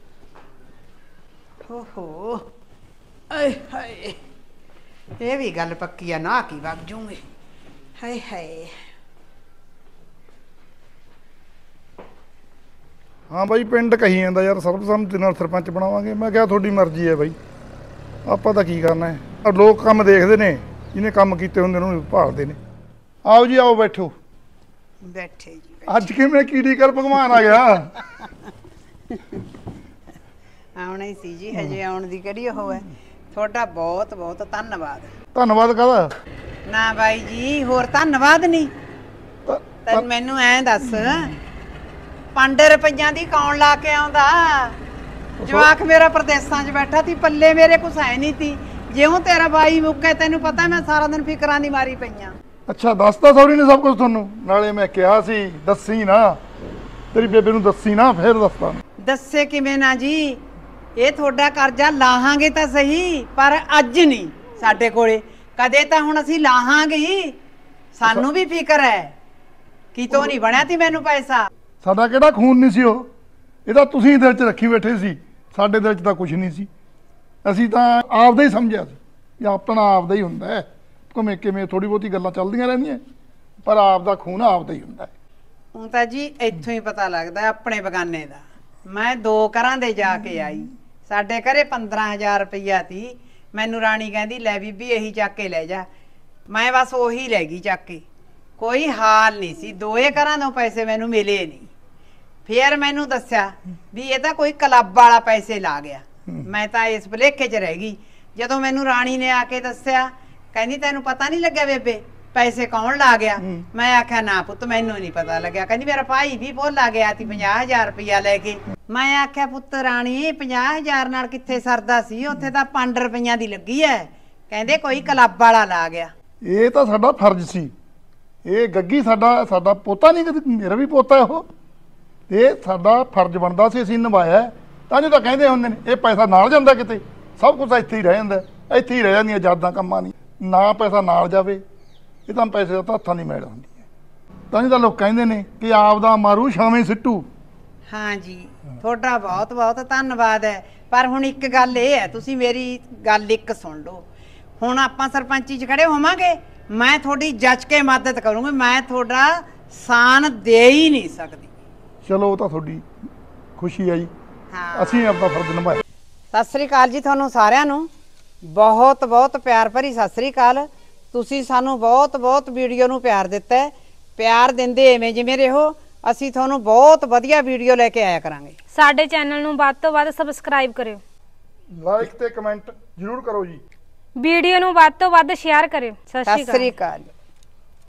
ਓਹੋ ਆਏ ਹਾਏ, ਇਹ ਵੀ ਗੱਲ ਪੱਕੀ ਆ, ਨਾ ਕੀ ਵਗ ਜੂਗੇ। ਹਾਏ ਹਾਏ। ਹਾਂ ਬਾਈ, ਪਿੰਡ ਕਹੀ ਜਾਂਦਾ ਯਾਰ ਸਰਬਸੰਮਤੀ ਨਾਲ ਸਰਪੰਚ ਬਣਾਵਾਂਗੇ। ਮੈਂ ਕਿਹਾ ਤੁਹਾਡੀ ਮਰਜ਼ੀ ਹੈ ਬਾਈ, ਆਪਾਂ ਤਾਂ ਕੀ ਕਰਨਾ ਹੈ। ਆਹ ਲੋਕ ਕੰਮ ਦੇਖਦੇ ਨੇ, ਜਿਹਨੇ ਕੰਮ ਕੀਤੇ ਹੁੰਦੇ ਨੇ ਉਹਨੂੰ ਭਾਲਦੇ ਨੇ। ਆਓ ਜੀ ਆਓ, ਬੈਠੋ। ਬੈਠੇ ਜੀ। ਅੱਜ ਕਿਵੇਂ ਕੀੜੀ ਕਰ ਭਗਵਾਨ ਆ ਗਿਆ। ਆਉਣਾ ਹੀ ਸੀ ਜੀ, ਹਜੇ ਆਉਣ ਦੀ ਕਿਹੜੀ ਉਹ ਹੈ। ਤੁਹਾਡਾ ਬਹੁਤ ਬਹੁਤ ਧੰਨਵਾਦ। ਧੰਨਵਾਦ ਕਾਹਦਾ? ਨਾ ਬਾਈ ਜੀ, ਹੋਰ ਧੰਨਵਾਦ ਨਹੀਂ। ਤੈਨੂੰ ਮੈਨੂੰ ਐਂ ਦੱਸ, 5 ਰੁਪਈਆਂ ਦੀ ਕੌਣ ਲਾ ਕੇ ਆਉਂਦਾ? ਜਵਾਕ ਮੇਰਾ ਪ੍ਰਦੇਸਾਂ 'ਚ ਬੈਠਾ ਸੀ, ਪੱਲੇ ਮੇਰੇ ਕੁਛ ਹੈ ਨਹੀਂ ਸੀ। ਜਿਉਂ ਤੇਰਾ ਬਾਈ ਮੁੱਕੇ, ਤੈਨੂੰ ਪਤਾ ਮੈਂ ਸਾਰਾ ਦਿਨ ਫਿਕਰਾਂ ਦੀ ਮਾਰੀ ਪਈਆਂ। ਅੱਛਾ, ਦੱਸਤਾ ਸੌਰੀ ਨੇ ਸਭ ਕੁਝ ਤੁਹਾਨੂੰ? ਨਾਲੇ ਮੈਂ ਕਿਹਾ ਸੀ ਦੱਸੀ ਨਾ, ਤੇਰੀ ਬੇਬੇ ਨੂੰ ਦੱਸੀ ਨਾ, ਫੇਰ ਦੱਸਦਾ। ਦੱਸੇ ਕਿਵੇਂ ਨਾ ਜੀ, ਇਹ ਤੁਹਾਡਾ ਕਰਜ਼ਾ ਲਾਹਾਂਗੇ ਤਾਂ ਸਹੀ, ਪਰ ਅੱਜ ਨਹੀਂ ਸਾਡੇ ਕੋਲੇ, ਕਦੇ ਤਾਂ ਹੁਣ ਅਸੀਂ ਲਾਹਾਂਗੇ ਹੀ। ਸਾਨੂੰ ਵੀ ਫਿਕਰ ਹੈ, ਕਿਤੋਂ ਨਹੀਂ ਬਣਿਆ ਤੀ ਮੈਨੂੰ ਪੈਸਾ। ਸਾਡਾ ਕਿਹੜਾ ਖੂਨ ਨਹੀਂ ਸੀ ਉਹ, ਇਹ ਤਾਂ ਤੁਸੀਂ ਦਿਲ 'ਚ ਰੱਖੀ ਬੈਠੇ ਸੀ। ਸਾਡੇ ਦਿਲ 'ਚ ਤਾਂ ਕੁਝ ਨਹੀਂ ਸੀ, ਅਸੀਂ ਤਾਂ ਆਪਦਾ ਹੀ ਸਮਝਿਆ ਸੀ ਕਿ ਆਪਣਾ ਆਪਦਾ ਹੀ ਹੁੰਦਾ ਹੈ। ਕਿਵੇਂ ਕਿਵੇਂ ਥੋੜੀ ਬਹੁਤੀ ਗੱਲਾਂ ਚੱਲਦੀਆਂ ਰਹਿੰਦੀਆਂ, ਪਰ ਆਪਦਾ ਖੂਨ ਆਪਦਾ ਹੀ ਹੁੰਦਾ ਹੈ। ਹੁਣ ਤਾਂ ਜੀ ਇੱਥੋਂ ਹੀ ਪਤਾ ਲੱਗਦਾ ਆਪਣੇ ਬਗਾਨੇ ਦਾ। ਮੈਂ 2 ਘਰਾਂ ਦੇ ਜਾ ਕੇ ਆਈ, ਸਾਡੇ ਘਰੇ 15,000 ਰੁਪਈਆ ਤੀ। ਮੈਨੂੰ ਰਾਣੀ ਕਹਿੰਦੀ ਲੈ ਬੀਬੀ ਇਹੀ ਚੱਕ ਕੇ ਲੈ ਜਾ। ਮੈਂ ਬਸ ਉਹੀ ਲੈ ਗਈ ਚੱਕ ਕੇ, ਕੋਈ ਹਾਲ ਨਹੀਂ ਸੀ। 2 ਘਰਾਂ ਤੋਂ ਪੈਸੇ ਮੈਨੂੰ ਮਿਲੇ ਨਹੀਂ। ਫੇਰ ਮੈਨੂੰ ਦੱਸਿਆ ਵੀ ਇਹ ਤਾਂ ਕੋਈ ਕਲੱਬ ਵਾਲਾ ਪੈਸੇ ਲਾ ਗਿਆ। ਮੈਂ ਤਾਂ ਇਸ ਭੁਲੇਖੇ 'ਚ ਰਹਿ ਗਈ। ਜਦੋਂ ਮੈਨੂੰ ਰਾਣੀ ਨੇ ਆ ਕੇ ਦੱਸਿਆ, ਕਹਿੰਦੀ ਤੈਨੂੰ ਪਤਾ ਨਹੀਂ ਲੱਗਿਆ ਬੇਬੇ ਪੈਸੇ ਕੌਣ ਲਾ ਗਿਆ? ਮੈਂ ਆਖਿਆ ਨਾ ਪੁੱਤ ਮੈਨੂੰ ਨਹੀਂ ਪਤਾ ਲੱਗਿਆ। ਕਹਿੰਦੀ ਮੇਰਾ ਭਾਈ ਵੀ ਭੁੱਲ ਆ ਗਿਆ ਸੀ 50,000 ਰੁਪਇਆ ਲੈ ਕੇ। ਮੈਂ ਆਖਿਆ ਪੁੱਤ ਰਾਣੀ 50,000 ਨਾਲ ਕਿੱਥੇ ਸਰਦਾ ਸੀ, ਉੱਥੇ ਤਾਂ 5 ਰੁਪਈਆਂ ਦੀ ਲੱਗੀ ਐ। ਕਹਿੰਦੇ ਕੋਈ ਕਲੱਬ ਵਾਲਾ ਲਾ ਗਿਆ। ਇਹ ਤਾਂ ਸਾਡਾ ਫਰਜ਼ ਸੀ। ਇਹ ਗੱਗੀ ਸਾਡਾ ਪੋਤਾ ਨਹੀਂ, ਮੇਰਾ ਵੀ ਪੋਤਾ ਉਹ। ਇਹ ਸਾਡਾ ਫਰਜ਼ ਬਣਦਾ ਸੀ, ਅਸੀਂ ਨਿਭਾਇਆ। ਤਾਂ ਜੋ ਤਾਂ ਕਹਿੰਦੇ ਹੁੰਦੇ ਨੇ ਇਹ ਪੈਸਾ ਨਾਲ ਜਾਂਦਾ, ਕਿਤੇ ਸਭ ਕੁਝ ਇੱਥੇ ਹੀ ਰਹਿ ਜਾਂਦਾ, ਇੱਥੇ ਹੀ ਰਹਿ ਜਾਂਦੀਆਂ ਯਾਦਾਂ ਕੰਮਾਂ ਨਹੀਂ। ਨਾ ਪੈਸਾ ਨਾਲ ਜਾਵੇ, ਇਹ ਤਾਂ ਪੈਸੇ ਦਾ ਹੱਥਾਂ ਦੀ ਮੈਲ ਹੁੰਦੀ ਹੈ। ਤਾਂ ਤਾਂ ਲੋਕ ਕਹਿੰਦੇ ਨੇ ਕਿ ਆਪਦਾ ਮਾਰੂ ਛਾਵੇਂ ਸਿੱਟੂ। ਹਾਂ ਜੀ, ਤੁਹਾਡਾ ਬਹੁਤ ਬਹੁਤ ਧੰਨਵਾਦ ਹੈ। ਪਰ ਹੁਣ ਇੱਕ ਗੱਲ ਇਹ ਹੈ, ਤੁਸੀਂ ਮੇਰੀ ਗੱਲ ਇੱਕ ਸੁਣ ਲਓ। ਹੁਣ ਆਪਾਂ ਸਰਪੰਚੀ 'ਚ ਖੜੇ ਹੋਵਾਂਗੇ, ਮੈਂ ਤੁਹਾਡੀ ਜੱਜ ਕੇ ਮਦਦ ਕਰੂੰਗੀ। ਮੈਂ ਤੁਹਾਡਾ ਸਾਨ ਦੇ ਹੀ ਨਹੀਂ ਸਕਦੀ। ਚਲੋ ਉਹ ਤਾਂ ਤੁਹਾਡੀ ਖੁਸ਼ੀ ਹੈ ਜੀ, ਹਾਂ ਅਸੀਂ ਆਪਦਾ ਫਰਜ਼ ਨਿਭਾਇਆ। ਸਤਿ ਸ੍ਰੀ ਅਕਾਲ ਜੀ ਤੁਹਾਨੂੰ ਸਾਰਿਆਂ ਨੂੰ, ਬਹੁਤ ਬਹੁਤ ਪਿਆਰ ਭਰੀ ਸਤਿ ਸ੍ਰੀ ਅਕਾਲ। ਤੁਸੀਂ ਸਾਨੂੰ ਬਹੁਤ ਬਹੁਤ ਵੀਡੀਓ ਨੂੰ ਪਿਆਰ ਦਿੱਤਾ ਹੈ। ਪਿਆਰ ਦਿੰਦੇ ਐਵੇਂ ਜਿਵੇਂ ਰਹੋ। ਅਸੀਂ ਤੁਹਾਨੂੰ ਬਹੁਤ ਵਧੀਆ ਵੀਡੀਓ ਲੈ ਕੇ ਆਇਆ ਕਰਾਂਗੇ। ਸਾਡੇ ਚੈਨਲ ਨੂੰ ਵੱਧ ਤੋਂ ਵੱਧ ਸਬਸਕ੍ਰਾਈਬ ਕਰਿਓ, ਲਾਈਕ ਤੇ ਕਮੈਂਟ ਜ਼ਰੂਰ ਕਰੋ ਜੀ। ਵੀਡੀਓ ਨੂੰ ਵੱਧ ਤੋਂ ਵੱਧ ਸ਼ੇਅਰ ਕਰਿਓ। ਸਤਿ ਸ਼੍ਰੀ ਸਤਿ ਅਕਾਲ। ਸ੍ਰੀ ਅਕਾਲ।